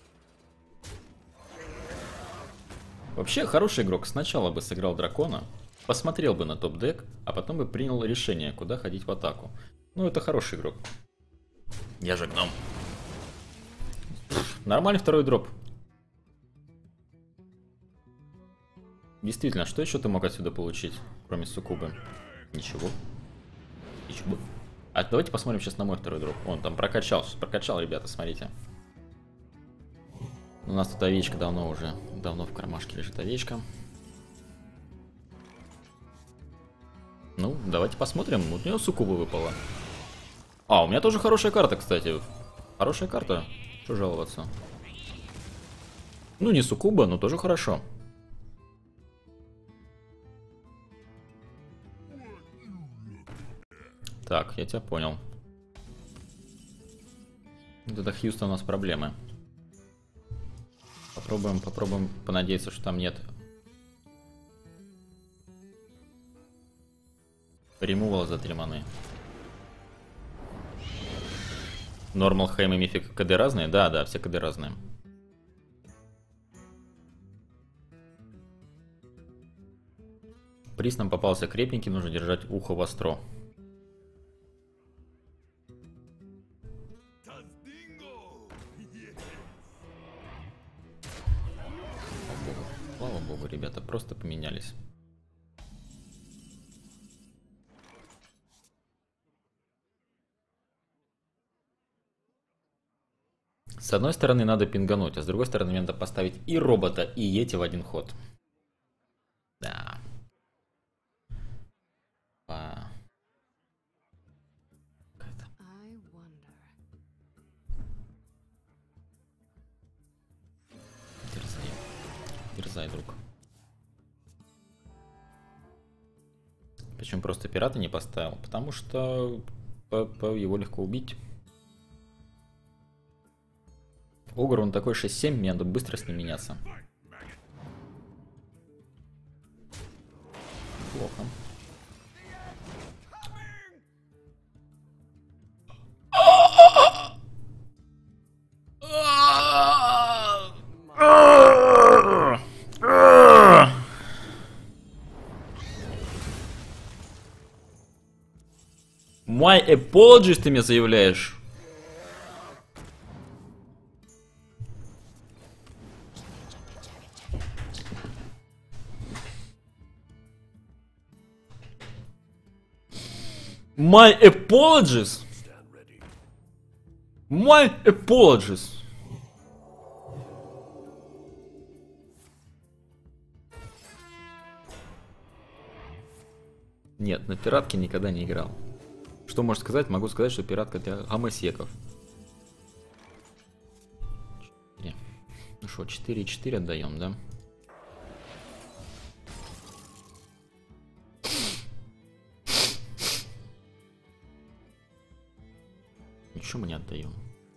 A: Вообще, хороший игрок сначала бы сыграл дракона, посмотрел бы на топ-дек, а потом бы принял решение, куда ходить в атаку. Ну, это хороший игрок. Я же гном. Нормальный 2-й дроп. Действительно, что еще ты мог отсюда получить, кроме суккубы? Ничего. Ничего. А давайте посмотрим сейчас на мой 2-й дроп. Он там прокачал, ребята, смотрите. У нас тут овечка давно в кармашке лежит овечка. Ну, давайте посмотрим. Вот у него суккуба выпала. А, у меня тоже хорошая карта, кстати. Хорошая карта. Что жаловаться? Ну, не суккуба, но тоже хорошо. Так, я тебя понял. Вот это Хьюстон, у нас проблемы. Попробуем понадеяться, что там нет ремувала за 3 маны. Нормал, Хэм и Мифик КД разные? Да, все КД разные. Приз нам попался крепенький, нужно держать ухо востро. Слава богу, ребята, просто поменялись. С одной стороны надо пингануть, а с другой стороны надо поставить и робота, и Йети в один ход. Да. Дерзай, друг. Почему просто пирата не поставил? Потому что его легко убить. Огр, он такой 6-7, мне надо быстро с ним меняться. Плохо. My apologies, ты мне заявляешь? My apologies. My apologies. Нет, на пиратке никогда не играл. Что можешь сказать? Могу сказать, что пиратка для гомосеков. Ну что, 4-4 отдаем, да? Ничего мы не отдаем.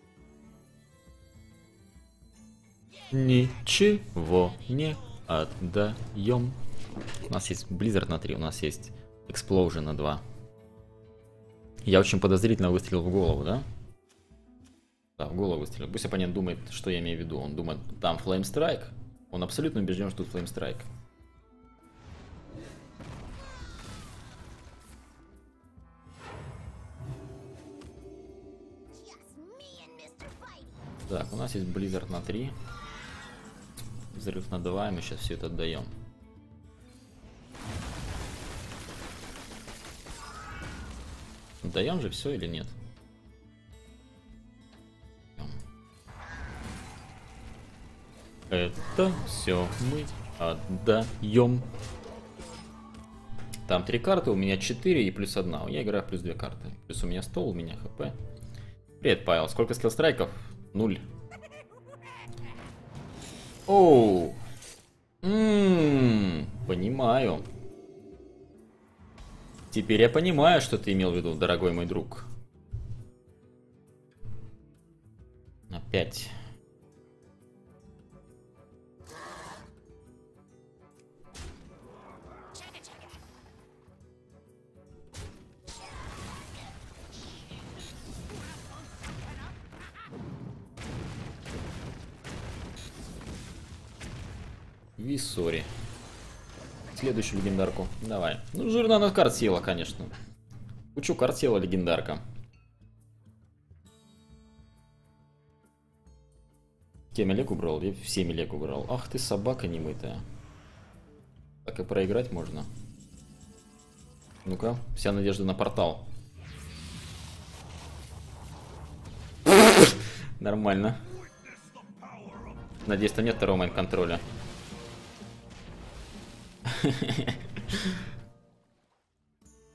A: Ничего не отдаем. У нас есть Blizzard на 3, у нас есть Explosion на 2. Я очень подозрительно выстрелил в голову, да? Да, в голову выстрелил. Пусть оппонент думает, что я имею в виду. Он думает, там Flame Strike. Он абсолютно убежден, что тут Flame Strike. Так, у нас есть Blizzard на 3. Взрыв на 2, и мы сейчас все это отдаем. Отдаем же все или нет? Это все мы отдаем. Там 3 карты, у меня 4 и плюс 1. Я играю плюс 2 карты. Плюс у меня стол, у меня хп. Привет, Павел. Сколько скиллстрайков? 0. Оу. Понимаю. Теперь я понимаю, что ты имел в виду, дорогой мой друг. Опять. Виссори. Следующую легендарку. Давай. Ну, жирно она карт съела, конечно. Кучу карт съела легендарка. Кем Олег убрал? Я всеми Олег убрал. Ах ты, собака немытая. Так и проиграть можно. Ну-ка, вся надежда на портал. Нормально. Надеюсь, там нет второго майнд-контроля.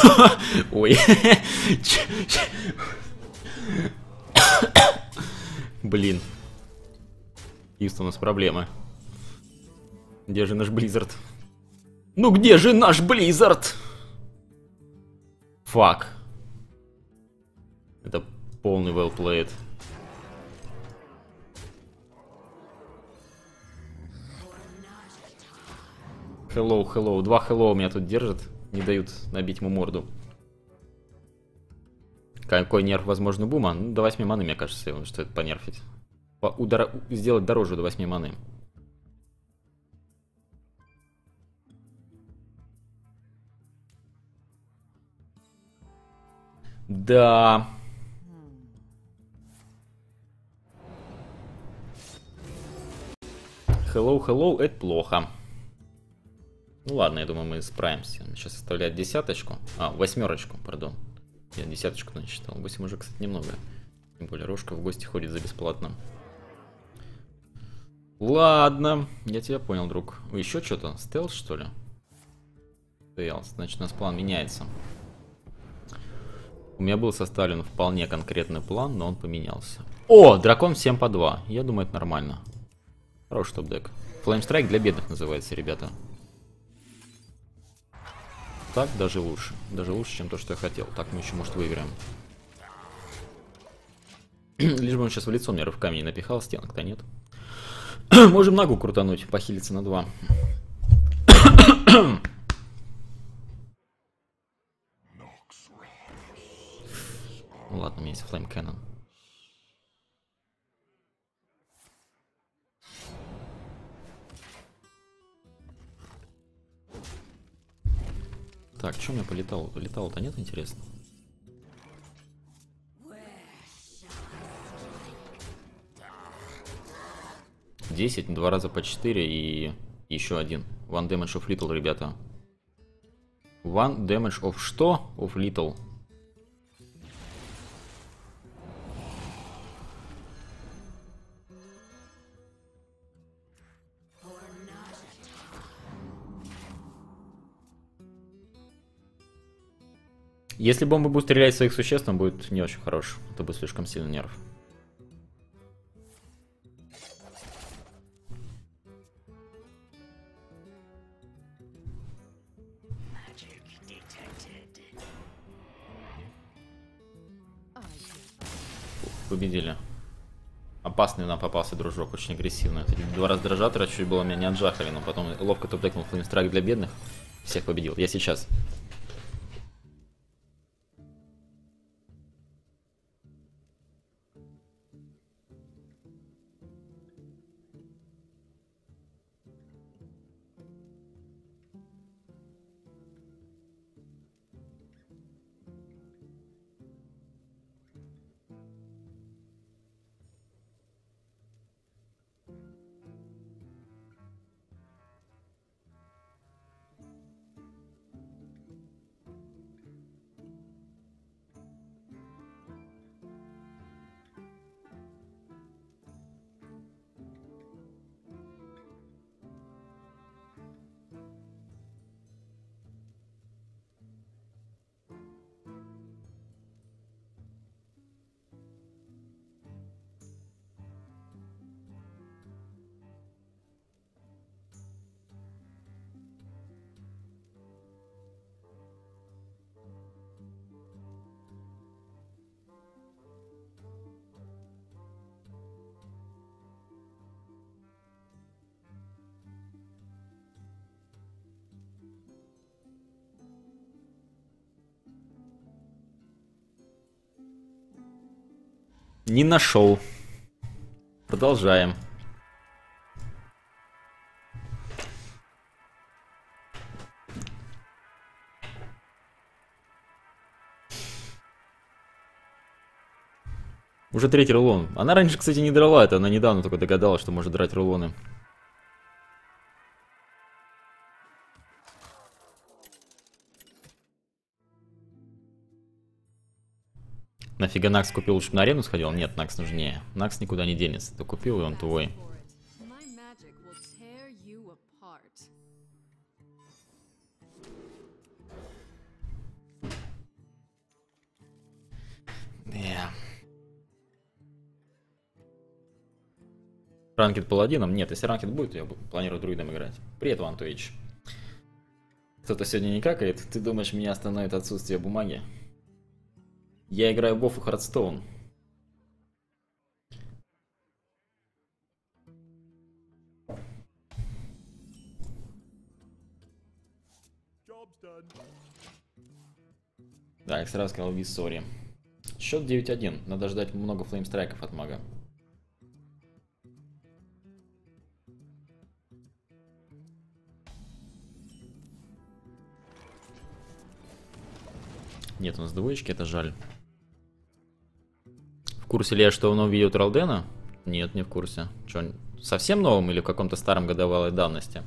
A: Ой. Блин. Есть у нас проблемы. Где же наш Близзард? Ну где же наш Близзард? Фак. Это полный well played. Hello, hello. Два hello меня тут держат. Не дают набить ему морду. Какой нерв, возможно, бума? Ну, до 8 маны, мне кажется, что это понерфить. Сделать дороже до 8 маны. Да. Hello, hello, это плохо. Ну ладно, я думаю, мы справимся. Сейчас оставляет десяточку. А, восьмерочку, пардон. Я десяточку насчитал. 8 уже, кстати, немного. Тем более Рожка в гости ходит за бесплатно. Ладно, я тебя понял, друг. Еще что-то? Стелс, что ли? Стелс, значит, у нас план меняется. У меня был составлен вполне конкретный план, но он поменялся. О, дракон 7 по 2. Я думаю, это нормально. Хороший топ-дек. Флеймстрайк для бедных называется, ребята. Так даже лучше. Даже лучше, чем то, что я хотел. Так мы еще, может, выиграем. Лишь бы он сейчас в лицо мне рывками не напихал, стенок-то нет. Можем ногу крутануть, похилиться на 2. Ну ладно, у меня есть Flame Cannon. Так, что у меня полетало? Полетало-то нет, интересно? Десять, 2 раза по 4 и еще один. One damage of little, ребята. One damage of что? Of little. Если бомба будет стрелять в своих существ, он будет не очень хорош. Это будет слишком сильный нерв. Победили. Опасный нам попался дружок, очень агрессивный. Эти 2 раздражатора чуть было меня не отжахали, но потом ловко топ-декнул Флеймстрайк для бедных. Всех победил. Я сейчас. Не нашел. Продолжаем. Уже 3-й рулон. Она раньше, кстати, не драла это. Она недавно только догадалась, что может драть рулоны. Нафига Накс купил, лучше бы на арену сходил? Нет, Накс нужнее. Накс никуда не денется. Ты купил, и он твой. Ранкед паладином? Нет, если ранкед будет, я планирую друидом играть. Привет, One Twitch. Кто-то сегодня не какает? Ты думаешь, меня остановит отсутствие бумаги? Я играю в WoW и Hearthstone. Да, я сразу сказал Виссори. Счет 9-1. Надо ждать много флеймстрайков от мага. Нет, у нас двоечки, это жаль. В курсе ли я, что в новом видео Тралдена? Нет, не в курсе. Что, совсем новым или в каком-то старом годовалой давности?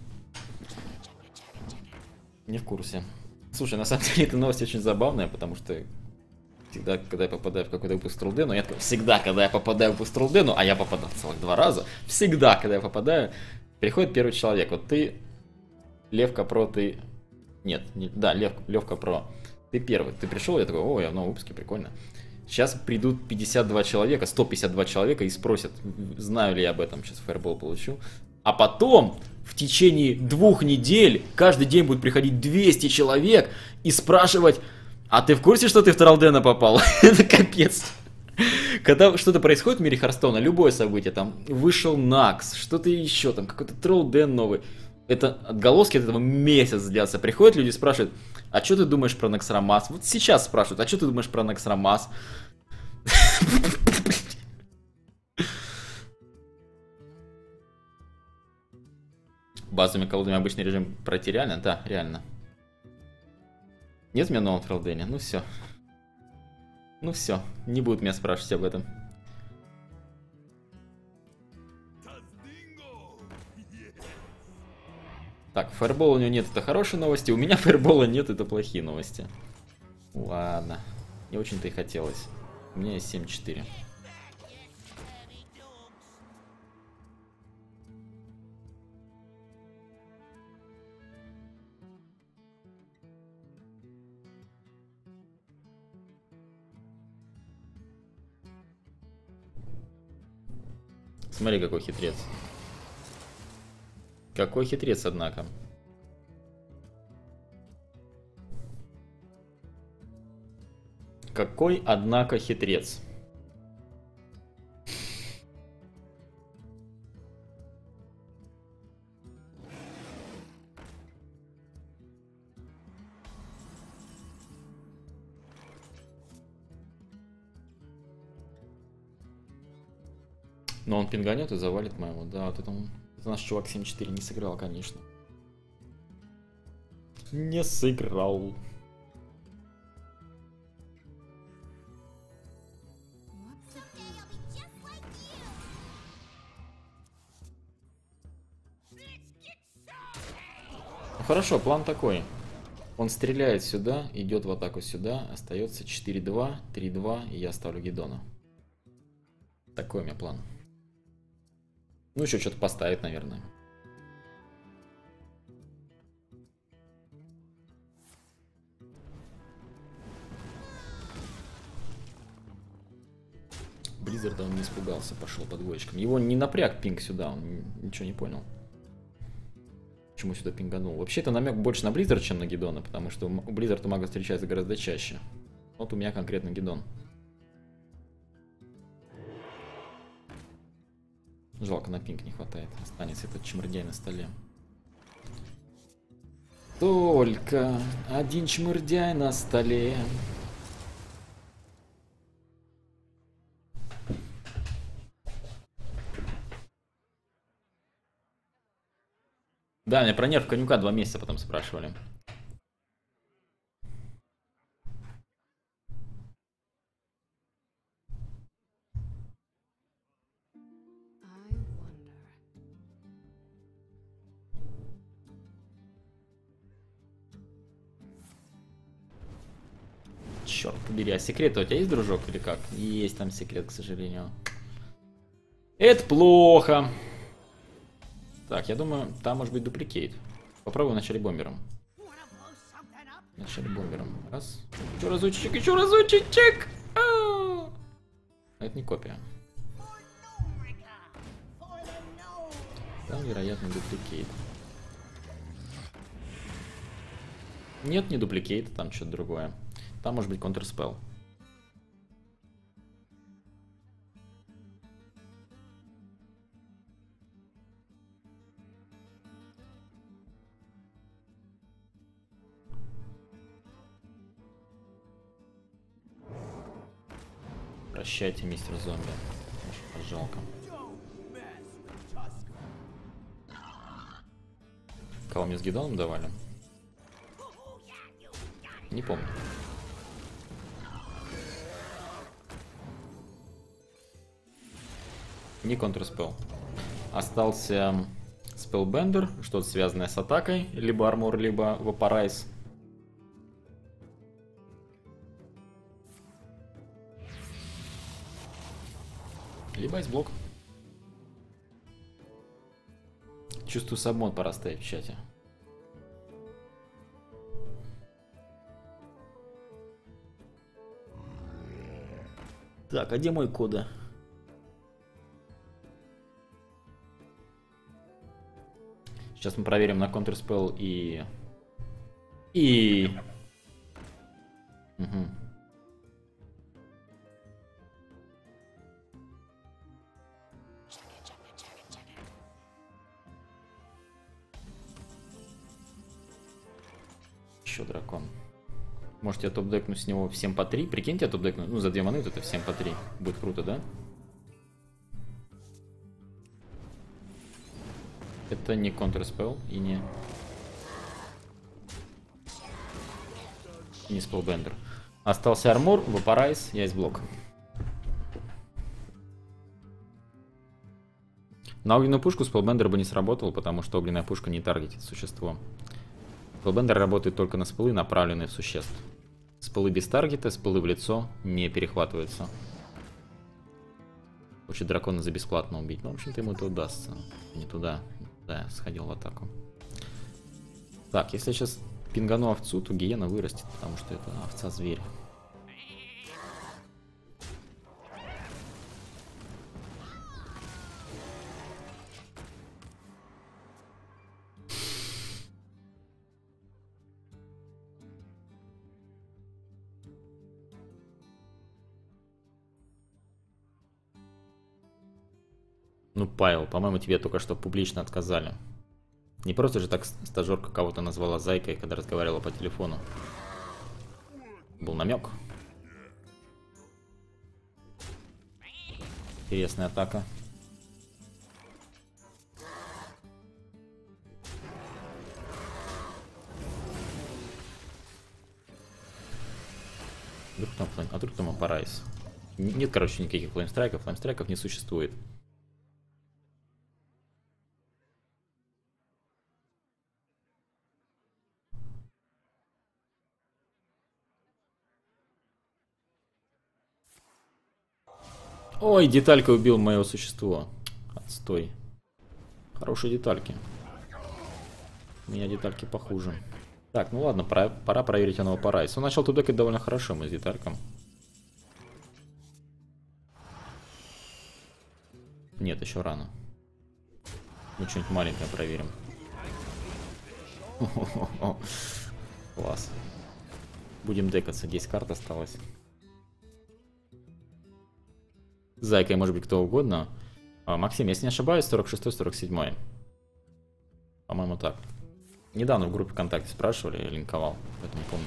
A: Не в курсе. Слушай, на самом деле эта новость очень забавная, потому что всегда, когда я попадаю в какой-то выпуск Тралдену, я такой, всегда, когда я попадаю в выпуск Тралдену, а я попадал целых 2 раза, всегда, когда я попадаю, приходит первый человек. Вот ты, Левка Про, ты... Нет, не... да, Левка Про. Ты первый. Ты пришел, я такой, о, я в новом выпуске, прикольно. Сейчас придут 52 человека, 152 человека и спросят, знаю ли я об этом, сейчас фаербол получу. А потом, в течение 2 недель, каждый день будет приходить 200 человек и спрашивать, а ты в курсе, что ты в Тралдена попал? Это капец. Когда что-то происходит в мире Харстона, любое событие, там, вышел Накс, что-то еще, там, какой-то Тралден новый. Это отголоски от этого месяц длятся. Приходят люди и спрашивают, а что ты думаешь про Нексрамас? Вот сейчас спрашивают, а что ты думаешь про Нексрамас? Базовыми колодами обычный режим пройти реально? Да, реально. Нет меня в новом Тралдене? Ну все. Ну все, не будут меня спрашивать об этом. Так, фаербола у него нет, это хорошие новости. У меня фаербола нет, это плохие новости. Ладно. Не очень-то и хотелось. У меня есть 7-4. Смотри, какой хитрец. Какой хитрец, однако. Какой, однако, хитрец. Но он пинганет и завалит моего. Да, вот это он... Это наш чувак 7-4 не сыграл, конечно. Не сыграл. Ну, хорошо, план такой. Он стреляет сюда, идет в атаку сюда, остается 4-2, 3-2, и я ставлю Гидона. Такой у меня план. Ну, еще что-то поставит, наверное. Близзарда он не испугался, пошел под двоечком. Его не напряг пинг сюда, он ничего не понял. Почему сюда пинганул? Вообще это намек больше на Близзард, чем на Гидона, потому что у Близзарда мага встречается гораздо чаще. Вот у меня конкретно Гидон. Жалко, на пинг не хватает. Останется этот чмырдяй на столе. Только один чмырдяй на столе. Да, меня про нерв конюка 2 месяца потом спрашивали. Черт побери, а секрет у тебя есть, дружок, или как? Есть там секрет, к сожалению. Это плохо. Так, я думаю, там может быть дупликейт. Попробуем вначале бомбером. Вначале бомбером. Раз. Еще разочек, еще разочек. Это не копия. Там, вероятно, дупликейт. Нет, не дупликейт, там что-то другое. Там может быть контрспелл. Прощайте, мистер зомби. Аж жалко. Кого мне с гидоном давали? Не помню. Не контрспелл. Остался спеллбендер, что-то связанное с атакой, либо армор, либо вапорайз. Либо айсблок. Чувствую, сабмод пора ставить в чате. Так, а где мой кода? Сейчас мы проверим на контрспелл и... Угу. Еще дракон. Может, я топ-декну с него всем по 3? Прикиньте, я топ-декну. Ну, за 2 маны это всем по 3. Будет круто, да? Это не контрспелл и не спеллбендер. Остался армор, вапорайз и айсблок. На огненную пушку спеллбендер бы не сработал, потому что огненная пушка не таргетит существо. Спеллбендер работает только на спеллы, направленные в существ. Спеллы без таргета, спеллы в лицо не перехватываются. Хочет дракона за бесплатно убить. Ну, в общем-то, ему это удастся. Не туда. Да, я сходил в атаку. Так, если я сейчас пингану овцу, то гиена вырастет, потому что это овца-зверь. Ну, Павел, по-моему, тебе только что публично отказали. Не просто же так стажерка кого-то назвала зайкой, когда разговаривала по телефону. Был намек. Интересная атака. А вдруг там Апарайз? Нет, короче, никаких флеймстрайков. Флеймстрайков не существует. Ой, деталька убил мое существо. Отстой. Хорошие детальки. У меня детальки похуже. Так, ну ладно, пора проверить оно Апарайз. Он начал тут декать довольно хорошо, мы с детальком. Нет, еще рано. Мы что-нибудь маленькое проверим. Класс. Будем декаться, 10 карт осталось. Зайкой может быть кто угодно. Максим, если не ошибаюсь, 46-47. По-моему, так. Недавно в группе ВКонтакте спрашивали, я линковал, поэтому помню.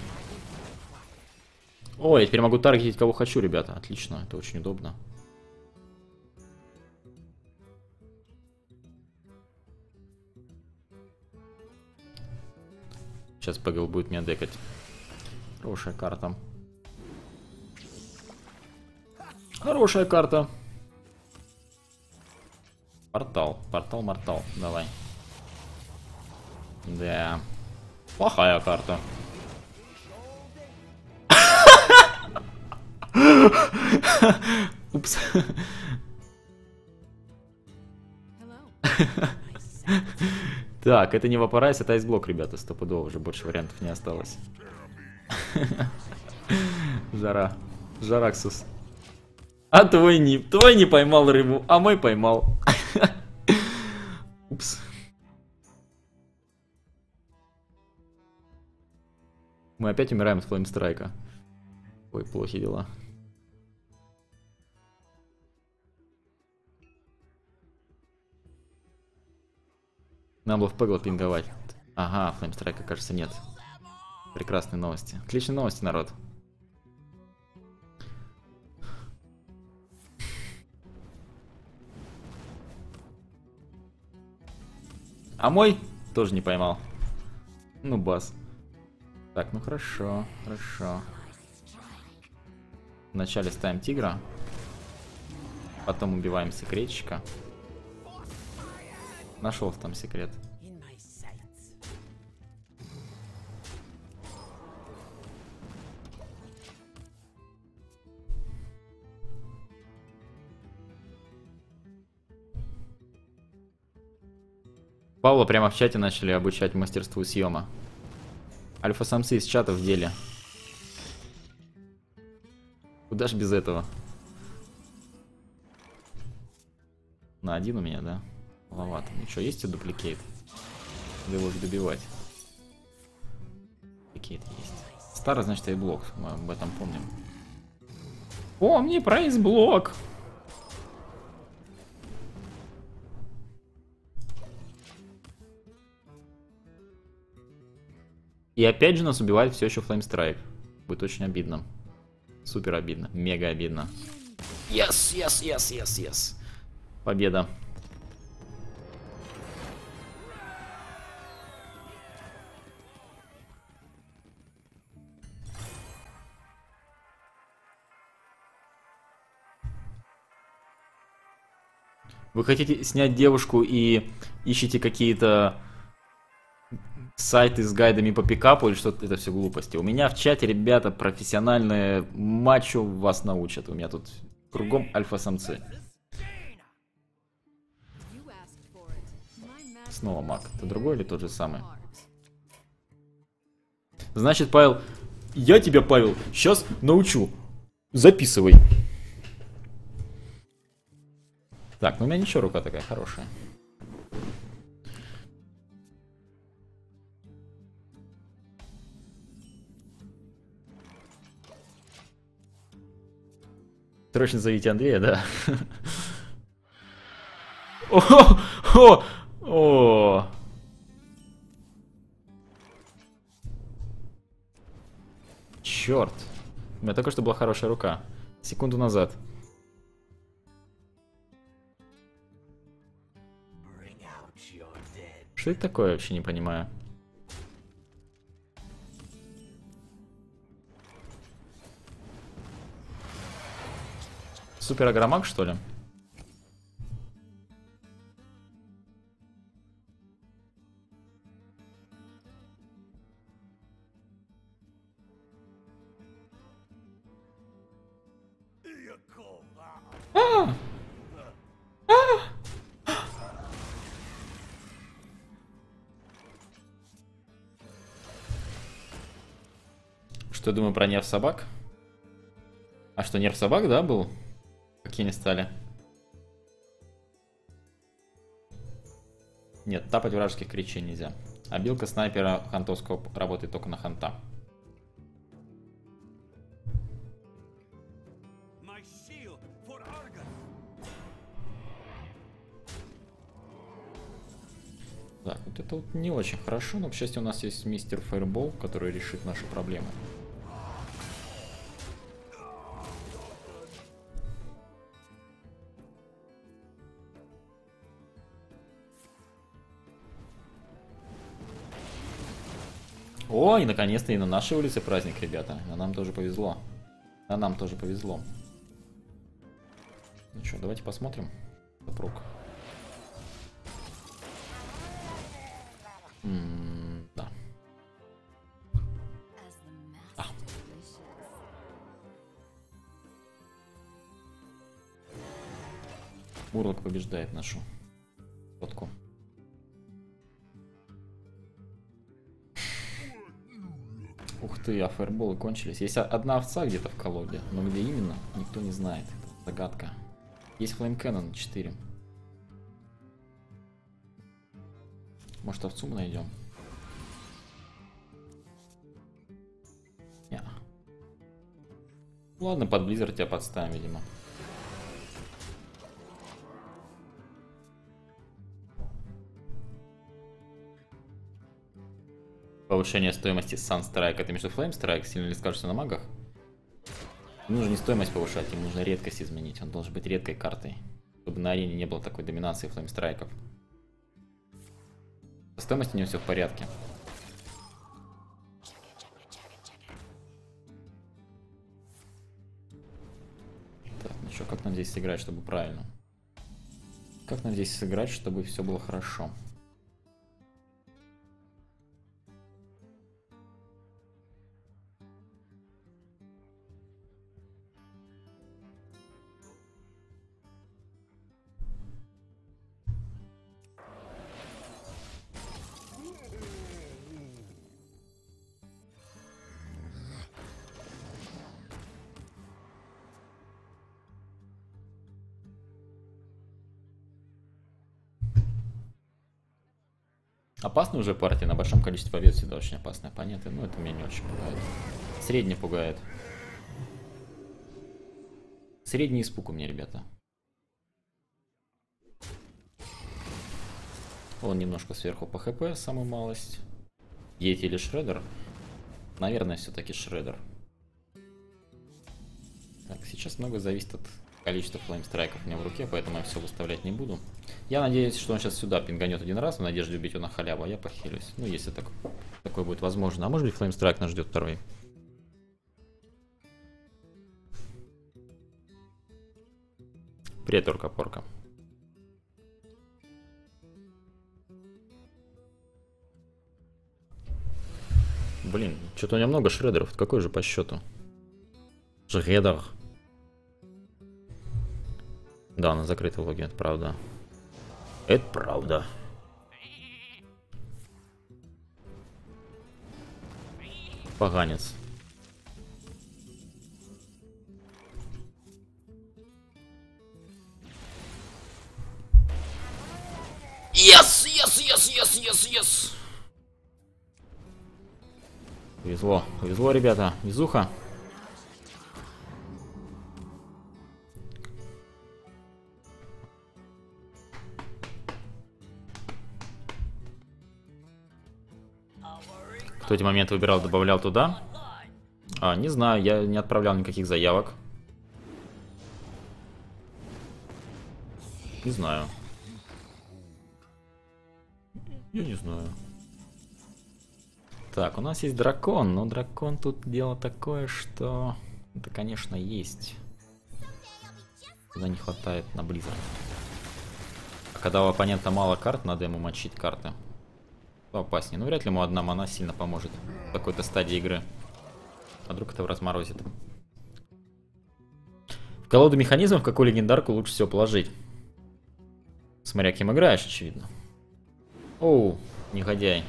A: Ой, я теперь могу таргетить кого хочу, ребята. Отлично, это очень удобно. Сейчас ПГЛ будет меня декать. Хорошая карта. Хорошая карта. Портал. Портал-мортал. Давай. Да. Плохая карта. Упс. Так, это не Вапорайз, это айсблок, ребята. Стопудово, уже больше вариантов не осталось. Жара. Жараксус. А твой не поймал рыбу, а мой поймал. Упс. Мы опять умираем от флеймстрайка. Ой, плохи дела. Надо было в Пегла пинговать. Ага, флеймстрайка, кажется, нет. Прекрасные новости. Отличные новости, народ. А мой тоже не поймал. Ну, бас. Так, ну хорошо, хорошо. Вначале ставим тигра. Потом убиваем секретчика. Нашел там секрет. Павла прямо в чате начали обучать мастерству съема. Альфа-самцы из чата в деле. Куда ж без этого? На один у меня, да? Маловато. Ничего, есть и дупликейт? Или его добивать? Дупликейт есть. Старый, значит, айблок. Мы об этом помним. Помни про айсблок! И опять же нас убивает все еще флеймстрайк. Будет очень обидно. Супер обидно. Мега обидно. Yes, yes, yes, yes, yes. Победа. Вы хотите снять девушку и ищете какие-то сайты с гайдами по пикапу или что-то, это все глупости. У меня в чате ребята профессиональные мачо вас научат. У меня тут кругом альфа-самцы. Снова маг. Это другой или тот же самый? Значит, Павел, я тебя, Павел, сейчас научу. Записывай. Так, ну у меня ничего, рука такая хорошая. Срочно зовите Андрея, да? О! Черт. У меня только что была хорошая рука. Секунду назад. Что это такое, вообще не понимаю. Супер агромаг, что ли? Что я думаю про нерв собак? А что, нерв собак, да, был? Какие они стали? Нет, тапать вражеских кричей нельзя. Обилка снайпера хантовского работает только на ханта. Так, вот это вот не очень хорошо, но, к счастью, у нас есть мистер Фаербол, который решит нашу проблему. О, и наконец-то и на нашей улице праздник, ребята. А нам тоже повезло. А нам тоже повезло. Ну что, давайте посмотрим. Сапруг. Да. Урлок побеждает нашу фотку. Ух ты, а фаерболы кончились. Есть одна овца где-то в колоде, но где именно, никто не знает. Это загадка. Есть флейм Cannon 4. Может, овцу мы найдем? Не. Ладно, под Blizzard тебя подставим, видимо. Повышение стоимости Sunstrike. Это между Flame Strike сильно ли скажется на магах? Им нужно не стоимость повышать, им нужно редкость изменить. Он должен быть редкой картой, чтобы на арене не было такой доминации Flame Strike'ов. Со стоимостью у него все в порядке. Так, ну что, как нам здесь сыграть, чтобы правильно? Как нам здесь сыграть, чтобы все было хорошо? Опасная уже партия, на большом количестве побед всегда очень опасные оппоненты. Ну, это меня не очень пугает. Средний пугает. Средний испуг у меня, ребята. Он немножко сверху по хп, самую малость. Йети или Шреддер? Наверное, все-таки Шреддер. Так, сейчас много зависит от количества флеймстрайков у меня в руке, поэтому я все выставлять не буду. Я надеюсь, что он сейчас сюда пинганет один раз в надежде убить его на халяву, а я похилюсь. Ну, если такое будет возможно. А может быть, флеймстрайк нас ждет второй. Привет, орка-порка. Блин, что-то у меня много шредеров. Какой же по счету? Шредер. Да, на закрытой логе, это правда. Это правда. Поганец. Yes, yes, yes, yes, yes, yes. Повезло, повезло, ребята. Везуха. Кто эти моменты выбирал, добавлял туда? Не знаю, я не отправлял никаких заявок. Не знаю. Я не знаю. Так, у нас есть дракон, но дракон тут дело такое, что... Это, конечно, есть. Куда не хватает на Blizzard. А когда у оппонента мало карт, надо ему мочить карты. Опаснее. Ну, вряд ли ему одна мана сильно поможет в какой-то стадии игры. А вдруг это разморозит. В колоду механизмов какую легендарку лучше всего положить? Смотря кем играешь, очевидно. Оу, негодяй.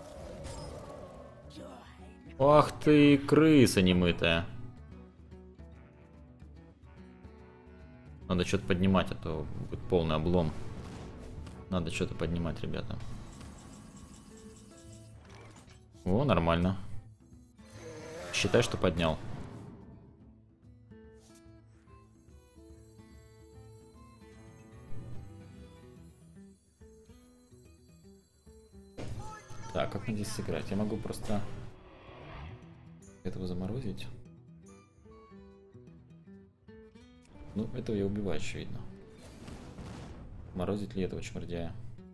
A: Ах ты, крыса немытая. Надо что-то поднимать, а то будет полный облом. Надо что-то поднимать, ребята. О, нормально. Считай, что поднял. Так, как мне здесь сыграть? Я могу просто этого заморозить. Ну, этого я убиваю, очевидно. Морозить ли этого чмордяя?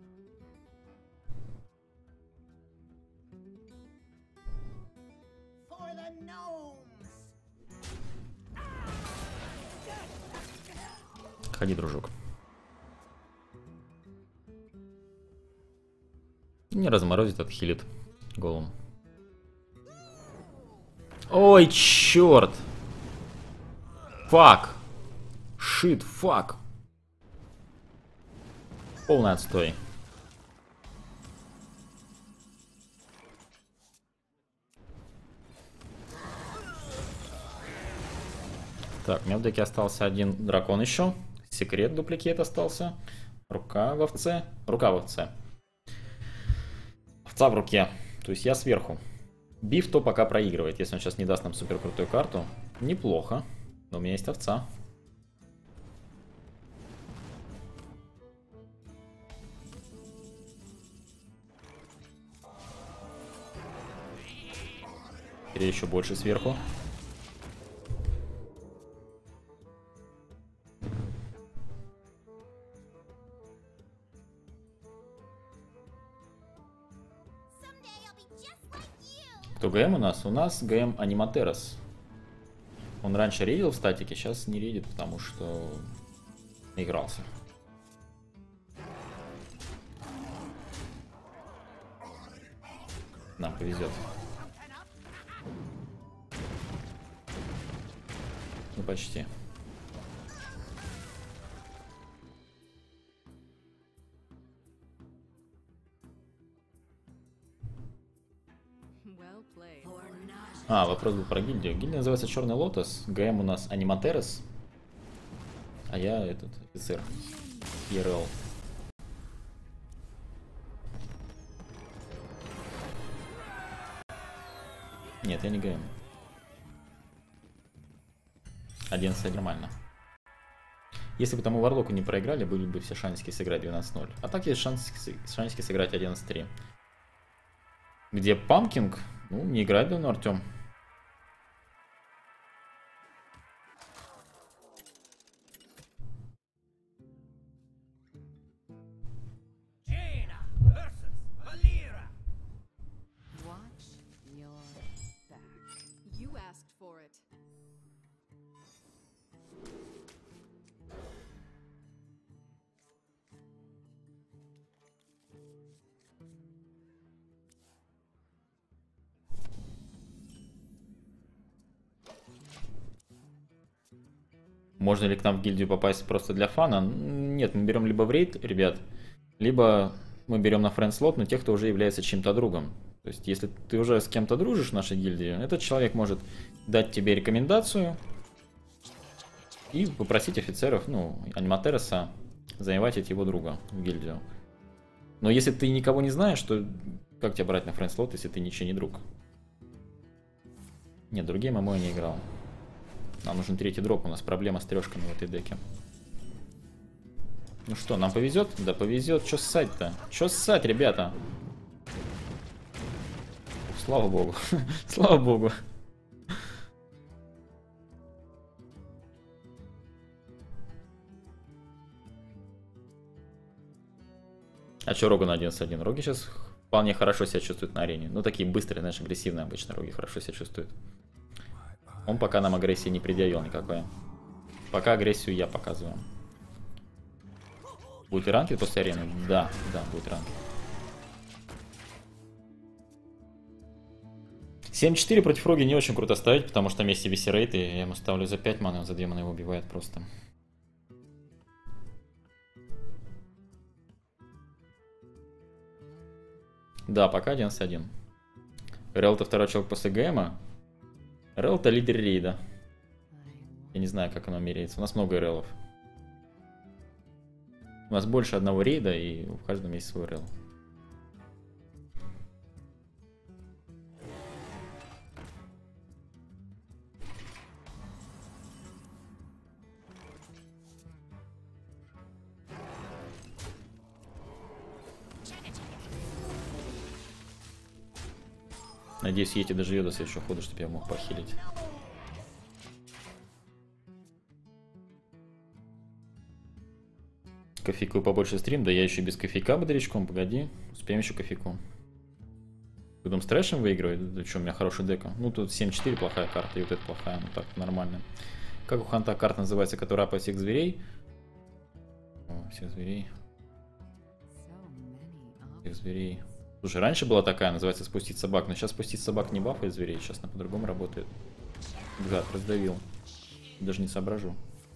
A: Ходи, дружок. Не разморозит, отхилит голым. Ой, черт! Фак! Шит, фак! Полный отстой. Так, у меня в деке остался один дракон еще. Секрет, дупликет остался. Рука в овце. Рука в овце. Овца в руке. То есть я сверху. Биф то пока проигрывает. Если он сейчас не даст нам супер крутую карту, неплохо. Но у меня есть овца. Теперь еще больше сверху. Кто ГМ у нас? У нас ГМ Аниматерос. Он раньше рейдил в статике, сейчас не рейдит, потому что наигрался. Нам повезет. Ну, почти. А, вопрос был про гильдию. Гильдия называется Черный Лотос. ГМ у нас Аниматерос. А я этот офицер. ЕРЛ. Нет, я не ГМ. 11 нормально. Если бы тому Варлоку не проиграли, были бы все шансики сыграть 12-0. А так есть шансики сыграть 11-3. Где Памкинг? Ну, не играет давно Артем. Можно ли к нам в гильдию попасть просто для фана? Нет, мы берем либо в рейд, ребят, либо мы берем на френд-слот, но тех, кто уже является чьим-то другом. То есть, если ты уже с кем-то дружишь в нашей гильдии, этот человек может дать тебе рекомендацию и попросить офицеров, ну, Аниматероса, заинвайтить его друга в гильдию. Но если ты никого не знаешь, то как тебя брать на френд-слот, если ты ничего не друг? Нет, другие ММО я не играл. Нам нужен третий дроп, у нас проблема с трешками в этой деке. Ну что, нам повезет? Да повезет. Че ссать-то? Че ссать, ребята? Слава богу. Слава богу. А че Рогу на 11-1? Роги сейчас вполне хорошо себя чувствует на арене. Ну, такие быстрые, знаешь, агрессивные обычно Роги хорошо себя чувствуют. Он пока нам агрессии не предъявил никакой. Пока агрессию я показываю. Будет и ранкет после арены? Да, да, будет ранкет. 7-4 против Роги не очень круто ставить, потому что вместе висерейт, и я ему ставлю за 5 маны, он за 2 маны его убивает просто. Да, пока 11-1. Рел-то второй человек после ГМа. Рел-то лидер рейда. Я не знаю, как оно меряется. У нас много релов. У нас больше одного рейда, и в каждом есть свой рел. Надеюсь, Йети доживет до следующего хода, чтобы я мог похилить. Кофейку побольше стрим, да я еще без кофейка бодрячком, погоди. Успеем еще кофейку. Будем с трэшем выигрывать? Да что, у меня хорошая дека. Ну тут 7-4 плохая карта, и вот эта плохая, ну так, нормально. Как у Ханта карта называется, которая апает всех зверей? О, всех зверей. Всех зверей. Слушай, раньше была такая, называется спустить собак, но сейчас спустить собак не бафает зверей, сейчас она по-другому работает. Гад, раздавил. Даже не соображу.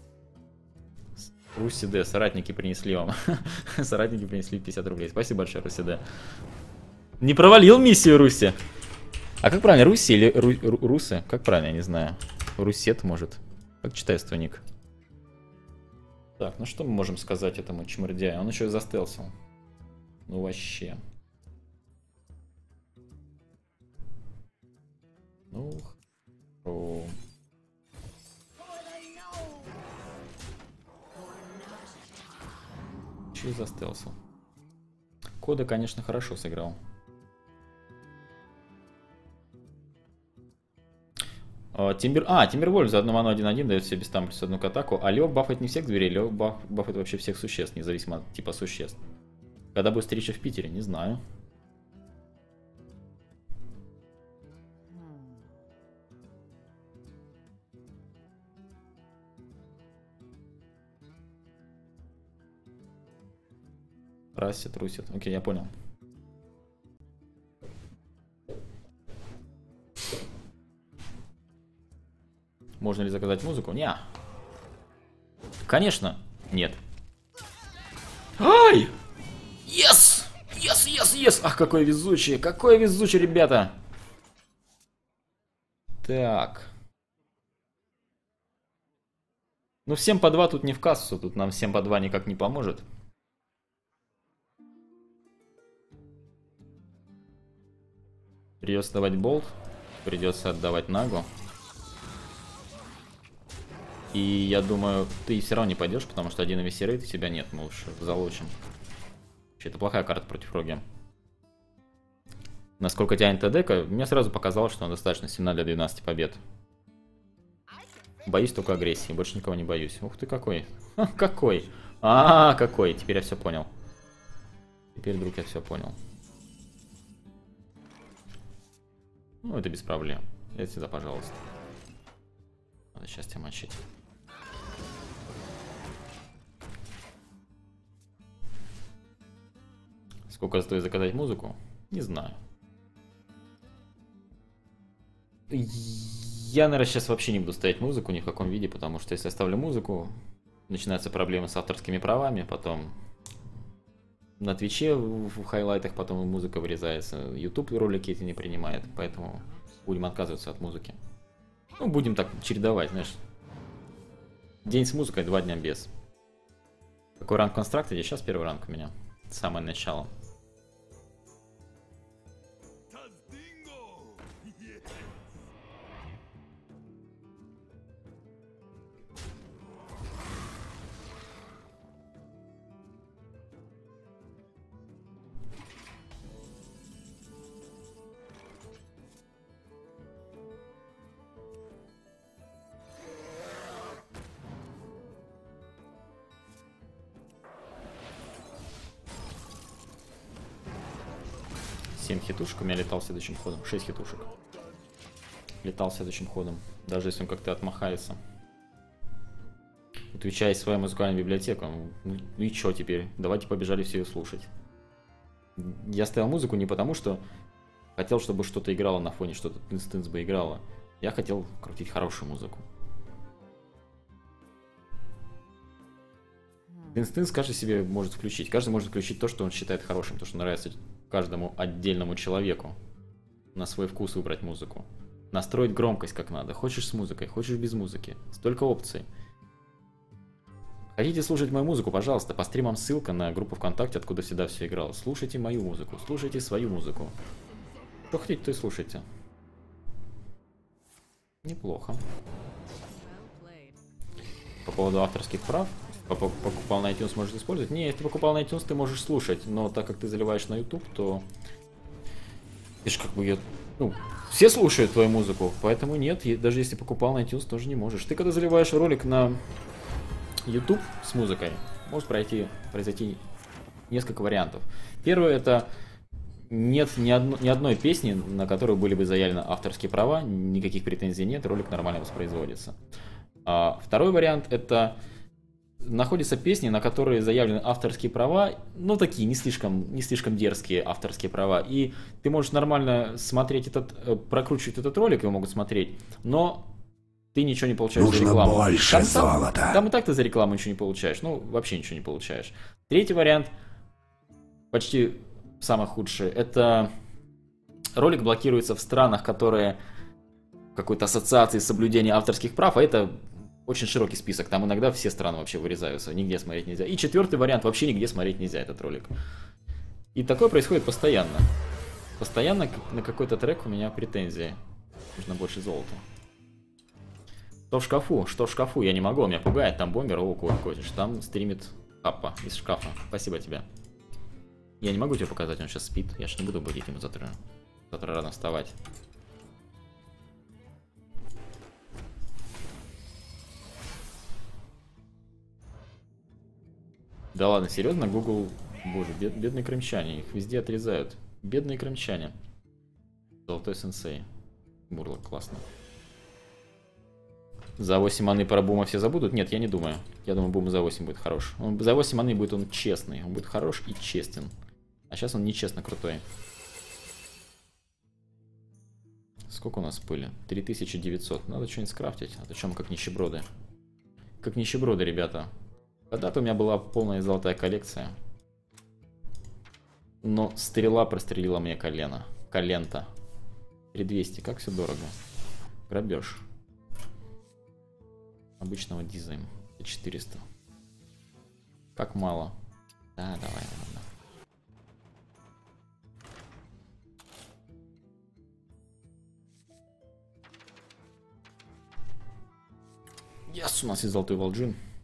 A: Руси-Д, соратники принесли вам. Соратники принесли 50 рублей. Спасибо большое, Руси-Д. Не провалил миссию, Руси. А как правильно, Руси или Русы? Как правильно, я не знаю. Русет, может. Как читается твой ник? Так, ну что мы можем сказать этому чмырдяю? Он еще и застелсил. Ну вообще. Ну, хорошо. Че за стелсил? Кода, конечно, хорошо сыграл. Тимбервольф за одну ману 1-1 дает себе без там плюс одну к атаку. А Лег бафает не всех зверей, Лег бафает вообще всех существ, независимо от типа существ. Когда будет встреча в Питере, не знаю. Расси трусит. Окей, я понял. Можно ли заказать музыку? Не. Конечно, нет. Ай! Yes! Yes, yes, yes! Ах, какой везучий! Какой везучий, ребята! Так. Ну, всем по 2 тут не в кассу. Тут нам всем по 2 никак не поможет. Придется давать болт. Придется отдавать Нагу. И я думаю, ты все равно не пойдешь, потому что один весерейт, и тебя нет. Мы лучше залучим. Вообще, это плохая карта против Роги. Насколько тянет ТДК, мне сразу показалось, что он достаточно сильна для 12 побед. Боюсь только агрессии, больше никого не боюсь. Ух ты, какой. Какой. Какой. Теперь я все понял. Теперь, друг, я все понял. Ну, это без проблем. Это сюда, пожалуйста. Надо сейчас тебя мочить. Сколько стоит заказать музыку? Не знаю. Я, наверное, сейчас вообще не буду ставить музыку ни в каком виде, потому что если я ставлю музыку, начинаются проблемы с авторскими правами, потом на Твиче в хайлайтах потом музыка вырезается, YouTube ролики эти не принимает, поэтому будем отказываться от музыки. Ну, будем так чередовать, знаешь. День с музыкой, 2 дня без. Какой ранг в констракте? Сейчас первый ранг у меня. Самое начало. Хитушек, у меня летал следующим ходом. 6 хитушек. Летал следующим ходом. Даже если он как-то отмахается. У Твича есть своя музыкальная библиотека. Ну и чё теперь? Давайте побежали все ее слушать. Я ставил музыку не потому, что хотел, чтобы что-то играло на фоне, что-то тынц-тынц бы играло. Я хотел крутить хорошую музыку. Тынц-тынц каждый себе может включить. Каждый может включить то, что он считает хорошим, то, что нравится каждому отдельному человеку. На свой вкус выбрать музыку. Настроить громкость как надо. Хочешь с музыкой, хочешь без музыки. Столько опций. Хотите слушать мою музыку, пожалуйста, по стримам ссылка на группу ВКонтакте, откуда всегда все играло. Слушайте мою музыку, слушайте свою музыку. Что хотите, то и слушайте. Неплохо. По поводу авторских прав. Покупал на iTunes, можешь использовать? Не, если ты покупал на iTunes, ты можешь слушать, но так как ты заливаешь на YouTube, то... Видишь, как бы я... Ну, все слушают твою музыку, поэтому нет, даже если покупал на iTunes, тоже не можешь. Ты когда заливаешь ролик на YouTube с музыкой, может произойти несколько вариантов. Первое, это нет ни одной песни, на которую были бы заявлены авторские права, никаких претензий нет, ролик нормально воспроизводится. Второй вариант, это... Находятся песни, на которые заявлены авторские права, ну такие не слишком дерзкие авторские права. И ты можешь нормально смотреть прокручивать этот ролик, его могут смотреть, но ты ничего не получаешь за рекламу.
D: Нужно больше золота.
A: Там и так ты за рекламу ничего не получаешь, ну вообще ничего не получаешь. Третий вариант, почти самый худший, это ролик блокируется в странах, которые какой-то ассоциации соблюдения авторских прав, а это... Очень широкий список, там иногда все страны вообще вырезаются, нигде смотреть нельзя. И четвертый вариант, вообще нигде смотреть нельзя этот ролик. И такое происходит постоянно. Постоянно на какой-то трек у меня претензии. Нужно больше золота. Что в шкафу? Что в шкафу? Я не могу, меня пугает. Там бомбер, о, котиш. Там стримит Аппа из шкафа. Спасибо тебе. Я не могу тебе показать, он сейчас спит. Я ж не буду будить ему завтра. Завтра рано вставать. Да ладно, серьезно, Google... Боже, бедные крымчане, их везде отрезают. Бедные крымчане. Золотой сенсей. Бурлок, классно. За 8 маны про Бума все забудут? Нет, я не думаю. Я думаю, Бум за 8 будет хорош. За 8 маны будет он честный. Он будет хорош и честен. А сейчас он нечестно крутой. Сколько у нас пыли? 3900. Надо что-нибудь скрафтить. А то чем мы как нищеброды. Как нищеброды, ребята. Когда-то у меня была полная золотая коллекция. Но стрела прострелила мне колено. Колента. 3200. Как все дорого. Грабеж. Обычного дизайна. 400. Как мало. Да, давай, ладно. Яс, у нас есть золотой волджин.